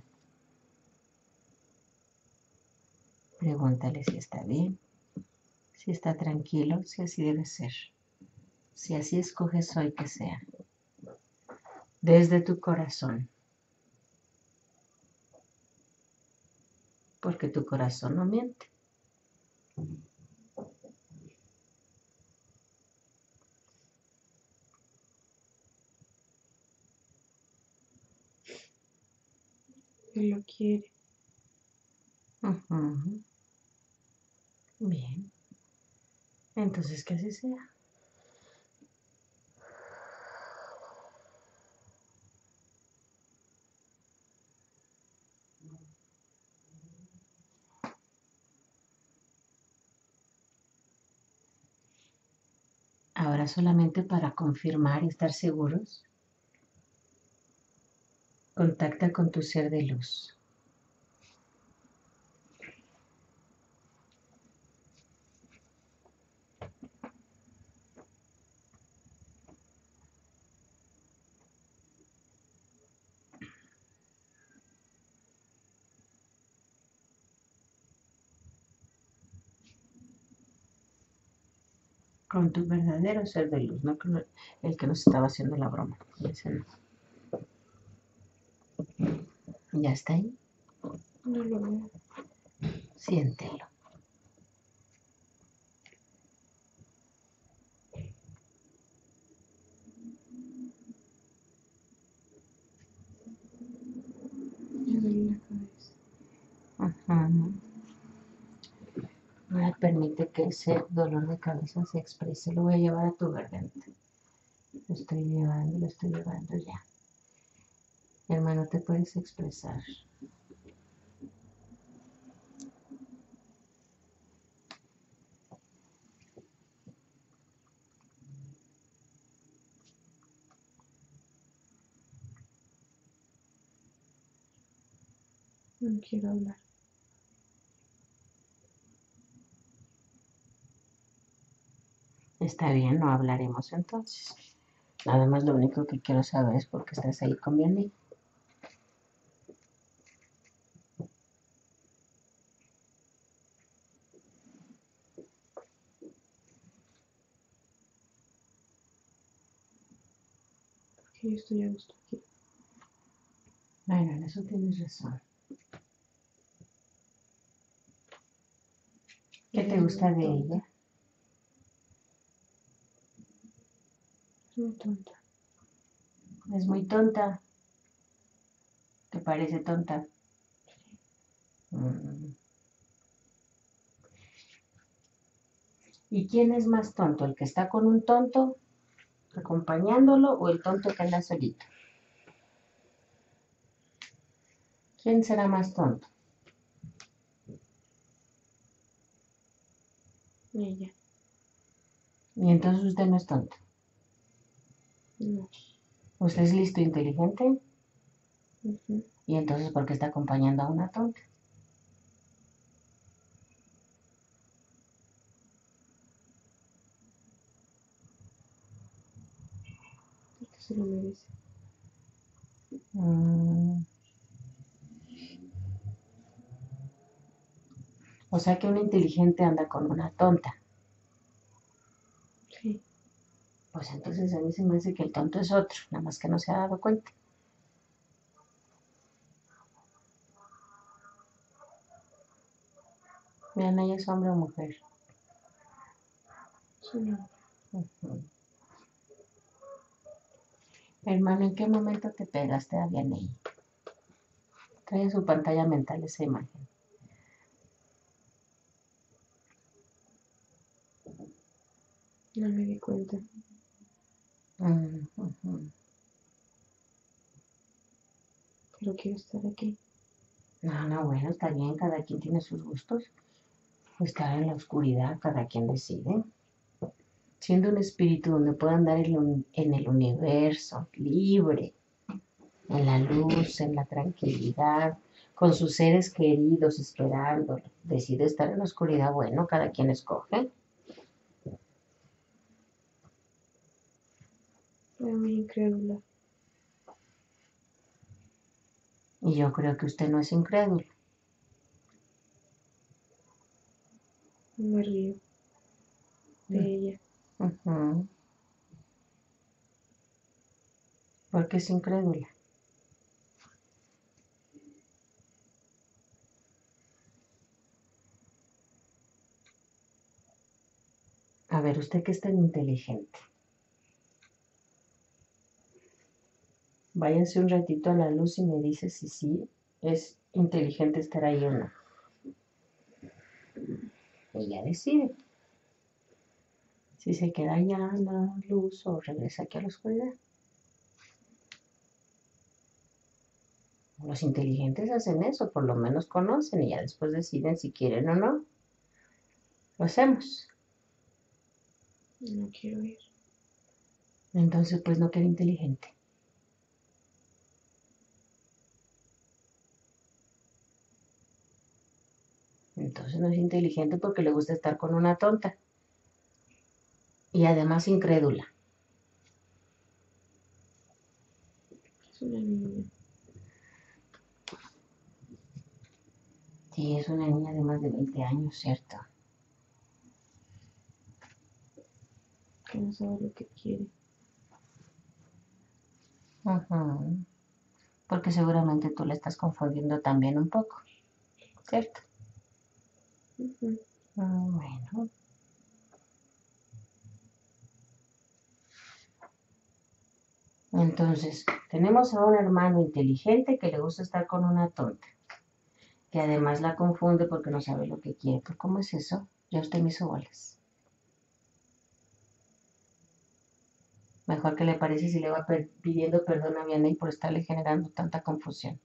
Pregúntale si está bien, si está tranquilo, si así debe ser. Si así escoges hoy que sea. Desde tu corazón. Porque tu corazón no miente. Él lo quiere. Ujú. Bien. Entonces que así sea. Ahora solamente para confirmar y estar seguros, contacta con tu ser de luz. Con tu verdadero ser de luz, no con el que nos estaba haciendo la broma. Ese no. ¿Ya está ahí? No lo veo. Siéntelo. Me duele la cabeza. Ujú. Ahora permite que ese dolor de cabeza se exprese. Lo voy a llevar a tu garganta. Lo estoy llevando, lo estoy llevando ya. Hermano, te puedes expresar. No quiero hablar. Está bien, no hablaremos entonces. Nada más lo único que quiero saber es por qué estás ahí con mi amigo. Que yo estoy a gusto aquí. Bueno, en eso tienes razón. ¿Qué te Ella es gusta muy de tonta. ella? Es muy tonta. Es muy tonta. ¿Te parece tonta? Mm. ¿Y quién es más tonto? ¿El que está con un tonto acompañándolo o el tonto que anda solito? ¿Quién será más tonto? Ella. Y entonces usted no es tonto. No. Usted es listo e inteligente. Ujú. Y entonces, ¿por qué está acompañando a una tonta? Porque se lo merece. Mm. O sea que un inteligente anda con una tonta. Sí. Pues entonces a mí se me hace que el tonto es otro, nada más que no se ha dado cuenta. Vean, ella es hombre o mujer. Sí, no. Ujú. Hermano, ¿en qué momento te pegaste a Vianney? Trae en su pantalla mental esa imagen. No me di cuenta. Mm, ujú. Pero quiero estar aquí. No, no, bueno, está bien, cada quien tiene sus gustos. Estar en la oscuridad, cada quien decide. Siendo un espíritu donde pueda andar en el- en el universo, libre, en la luz, en la tranquilidad, con sus seres queridos esperándolo. Decide estar en la oscuridad, bueno, cada quien escoge. Soy muy incrédula. Y yo creo que usted no es incrédulo. Me río de Mm, ella. ujú. Porque es incrédula. A ver, usted que es tan inteligente. Váyanse un ratito a la luz y me dice si sí es inteligente estar ahí o no. Ella decide si se queda allá en la luz o regresa aquí a la oscuridad. Los inteligentes hacen eso, por lo menos conocen y ya después deciden si quieren o no. Lo hacemos. No quiero ir. Entonces, pues no queda inteligente. Entonces no es inteligente porque le gusta estar con una tonta. Y además incrédula. Es una niña. Sí, es una niña de más de veinte años, ¿cierto? Que no sabe lo que quiere. Ujú. Porque seguramente tú la estás confundiendo también un poco, ¿cierto? Ujú. Mm, Bueno, entonces tenemos a un hermano inteligente que le gusta estar con una tonta, que además la confunde porque no sabe lo que quiere. ¿Pero cómo es eso? Ya usted me hizo bolas. Mejor que le parece si le va per- pidiendo perdón a Vianney por estarle generando tanta confusión.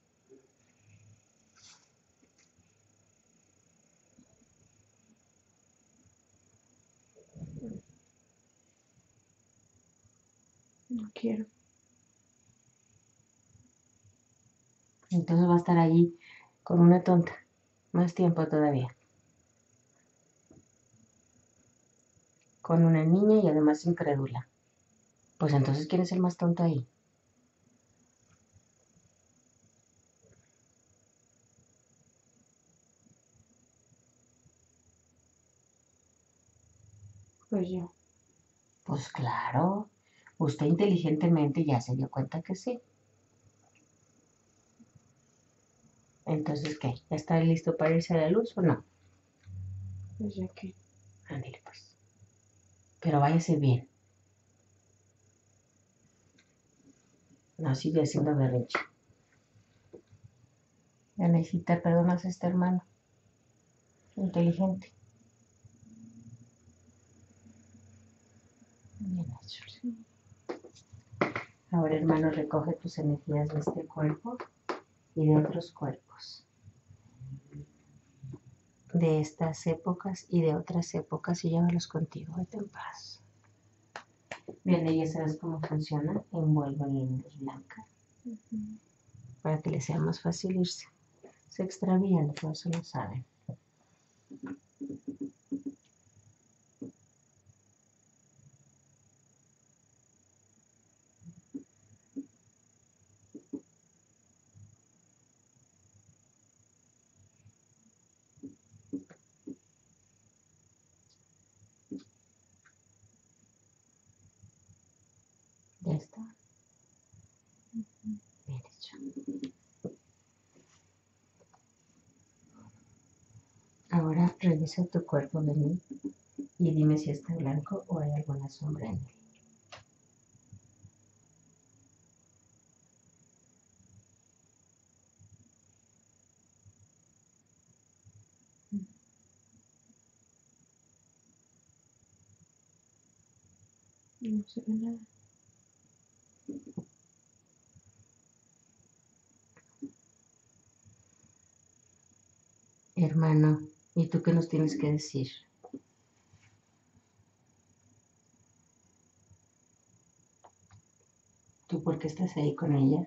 No quiero. Entonces va a estar allí con una tonta, más tiempo todavía, con una niña y además incrédula. Pues entonces, ¿quién es el más tonto ahí? Pues yo. Pues claro, Usted inteligentemente ya se dio cuenta que sí. Entonces, ¿qué? ¿Ya está listo para irse a la luz o no? Pues ya que. Ándale, pues. Pero váyase bien. No sigue haciendo berrinche. Ya necesita perdonas a este hermano. Inteligente. Bien hecho. Ahora, hermano, recoge tus energías de este cuerpo y de otros cuerpos. De estas épocas y de otras épocas y llévalos contigo. Vete en paz. Bien, ya sabes cómo funciona. Envuélvelo en luz blanca Uh-huh. para que les sea más fácil irse. Se extravían, por eso lo saben. Ya está. Uh-huh. Bien hecho. Ahora revisa tu cuerpo, vení, y dime si está blanco o hay alguna sombra en él. No se ve nada. Hermano, ¿y tú qué nos tienes que decir? ¿Tú por qué estás ahí con ella?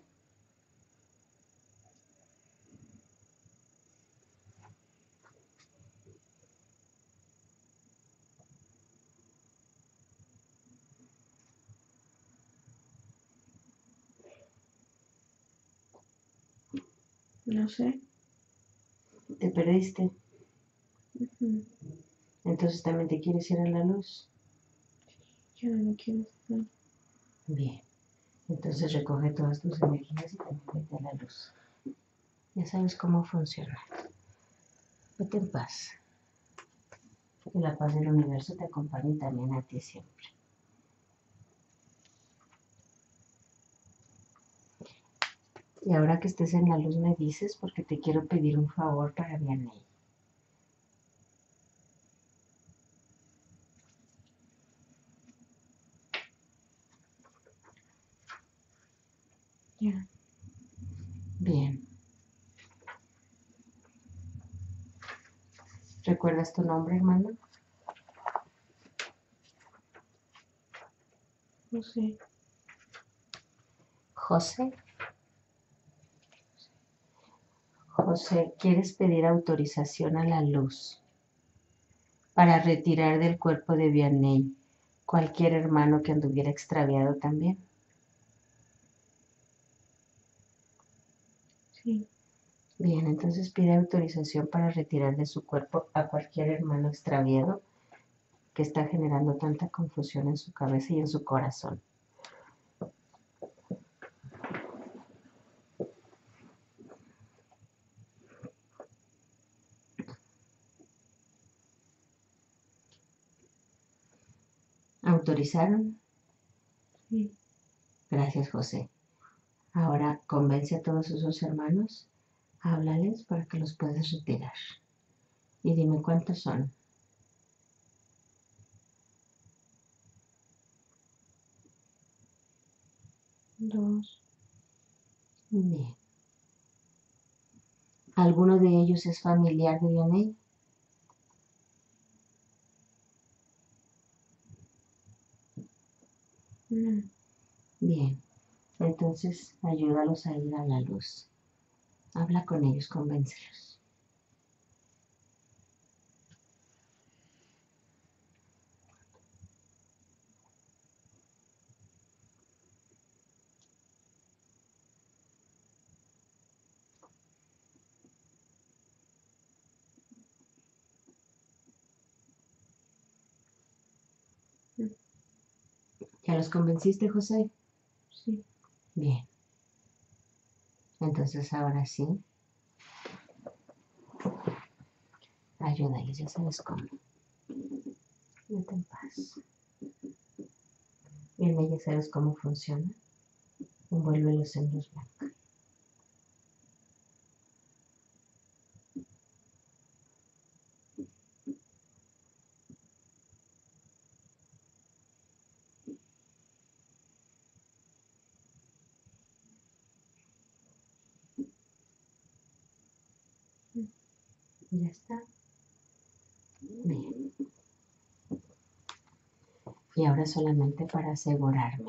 No sé. ¿Te perdiste? Uh-huh. Entonces también te quieres ir a la luz. Ya no quiero estar. Bien. Entonces recoge todas tus energías y también vete a la luz. Ya sabes cómo funciona. Vete en paz. Que la paz del universo te acompañe también a ti siempre. Y ahora que estés en la luz me dices porque te quiero pedir un favor para Vianney. Ya. Bien. ¿Recuerdas tu nombre, hermano? No sé. José. José, ¿quieres pedir autorización a la luz para retirar del cuerpo de Vianney cualquier hermano que anduviera extraviado también? Sí. Bien, entonces pide autorización para retirar de su cuerpo a cualquier hermano extraviado que está generando tanta confusión en su cabeza y en su corazón. ¿Autorizaron? Sí. Gracias, José. Ahora convence a todos esos hermanos, háblales para que los puedas retirar. Y dime cuántos son. Dos. Bien. ¿Alguno de ellos es familiar de Vianney? No. Bien. Entonces ayúdalos a ir a la luz. Habla con ellos, convéncelos. Ya ¿Ya los convenciste, José? Sí. Bien. Entonces ahora sí. Ayúdales, ya sabes cómo. Vete en paz. Bien, ya sabes cómo funciona. Envuélvelos en luz blanca. Ya está. Bien. Y ahora solamente para asegurarme.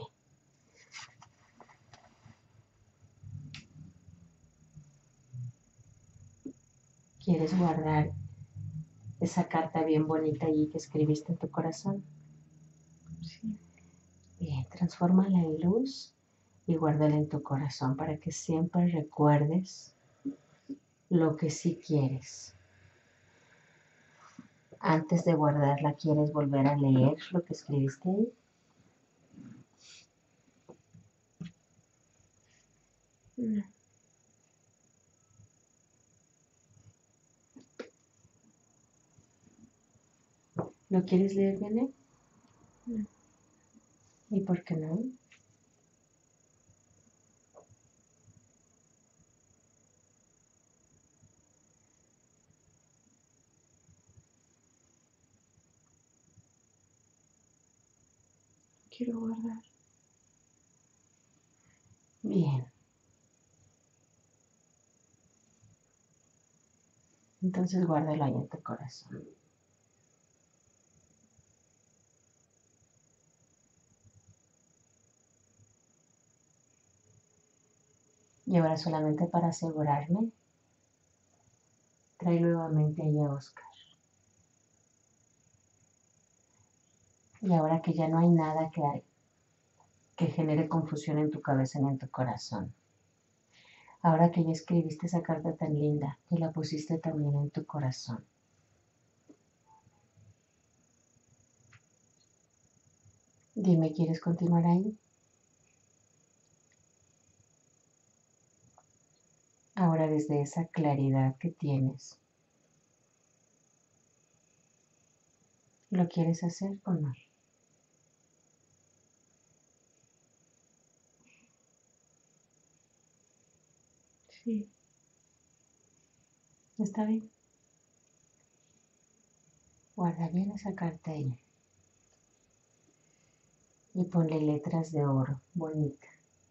¿Quieres guardar esa carta bien bonita allí que escribiste en tu corazón? Sí. Bien, transfórmala en luz y guárdala en tu corazón para que siempre recuerdes lo que sí quieres. Antes de guardarla, ¿quieres volver a leer lo que escribiste ahí? No. ¿Lo quieres leer, Belén? No. ¿Y por qué no? Quiero guardar. Bien. Entonces guárdalo ahí en tu corazón. Y ahora solamente para asegurarme, trae nuevamente ahí a Oscar. Y ahora que ya no hay nada que, hay, que genere confusión en tu cabeza ni en tu corazón. Ahora que ya escribiste esa carta tan linda y la pusiste también en tu corazón. Dime, ¿quieres continuar ahí? Ahora desde esa claridad que tienes, ¿lo quieres hacer o no? Sí. ¿Está bien? Guarda bien esa carta ahí. Y ponle letras de oro, bonita.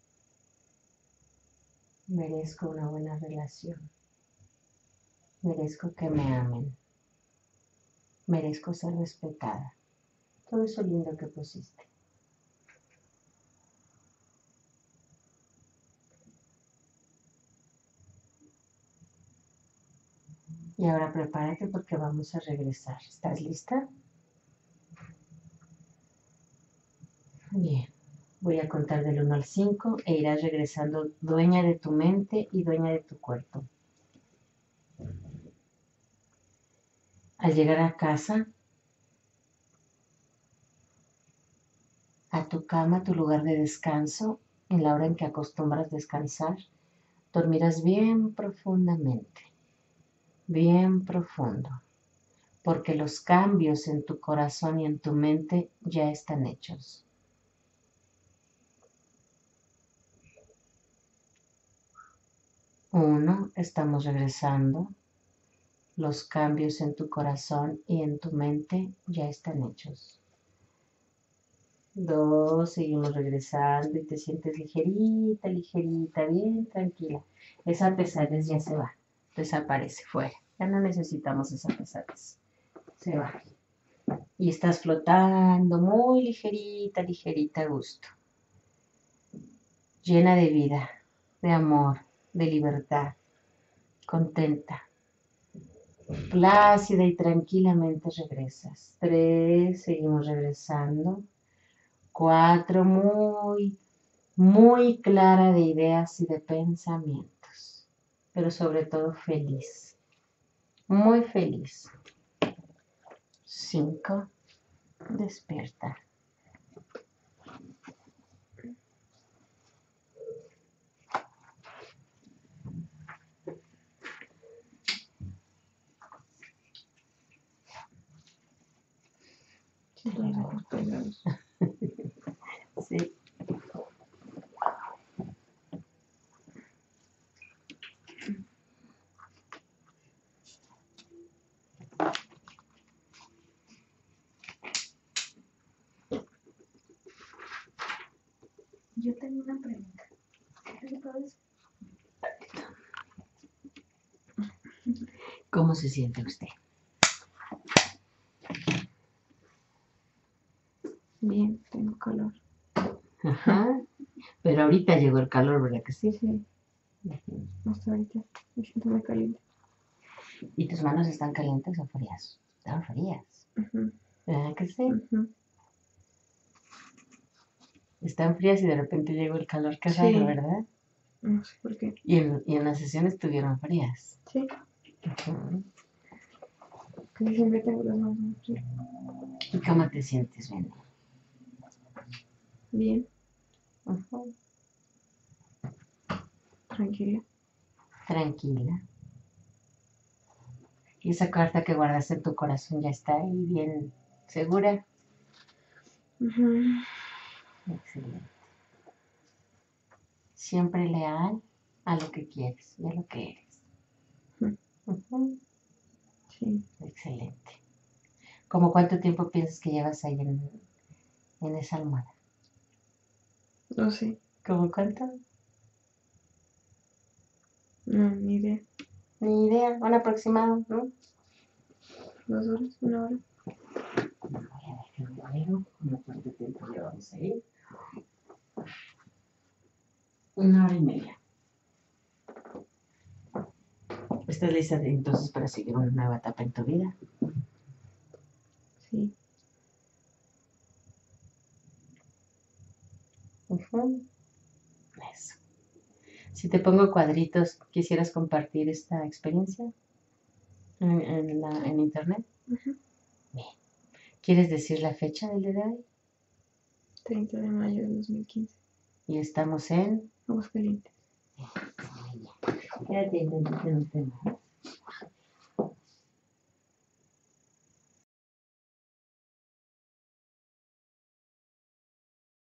Merezco una buena relación. Merezco que me amen. Merezco ser respetada. Todo eso lindo que pusiste. Y ahora prepárate porque vamos a regresar. ¿Estás lista? Bien. Voy a contar del uno al cinco e irás regresando dueña de tu mente y dueña de tu cuerpo. Al llegar a casa, a tu cama, tu lugar de descanso, en la hora en que acostumbras descansar, dormirás bien profundamente, bien profundo, porque los cambios en tu corazón y en tu mente ya están hechos. Uno, estamos regresando. Los cambios en tu corazón y en tu mente ya están hechos. Dos, seguimos regresando y te sientes ligerita, ligerita, bien tranquila. Esa pesadez ya se va, desaparece fuera. Ya no necesitamos esa pesadez. Se va. Y estás flotando muy ligerita, ligerita a gusto. Llena de vida, de amor, de libertad, contenta. Plácida y tranquilamente regresas. Tres, seguimos regresando. Cuatro, muy, muy clara de ideas y de pensamientos, pero sobre todo feliz, muy feliz. Cinco, despierta. Los ojos pegados. Sí. Yo tengo una pregunta. ¿Qué le puedo decir? ¿Cómo se siente usted? Bien, tengo calor. Ajá. Pero ahorita llegó el calor, ¿verdad que sí? Sí, Ujú. hasta ahorita me siento muy caliente. ¿Y tus manos están calientes o frías? Están frías. Ujú, ¿Verdad que sí? ujú. Están frías y de repente llegó el calor. Qué Sí. raro, ¿verdad? No sé por qué. Y en, y en la sesión estuvieron frías. Sí, Ujú. casi siempre tengo las manos muy frías. ¿Y cómo te sientes, Benny? Bien, Ujú. tranquila. Tranquila. ¿Y esa carta que guardaste en tu corazón ya está ahí bien segura? Ujú. Excelente. Siempre leal a lo que quieres y a lo que eres. Ujú. Ujú. Sí, Excelente. ¿Cómo cuánto tiempo piensas que llevas ahí en, en esa almohada? no sé, ¿Cómo cuánto? no, ni idea. Ni idea, un aproximado, ¿no? ¿Dos horas? ¿Una hora? Voy a ver, primero, ¿cómo cuánto tiempo llevamos ahí? Una hora y media. ¿Estás lista de- entonces para seguir una nueva etapa en tu vida? Sí, Ujú. Eso. Si te pongo cuadritos, ¿quisieras compartir esta experiencia en, en la, en internet? ujú. Bien. ¿Quieres decir la fecha del día de hoy? treinta de mayo de dos mil quince. Y estamos en... Aguascalientes. Quédate, no te más.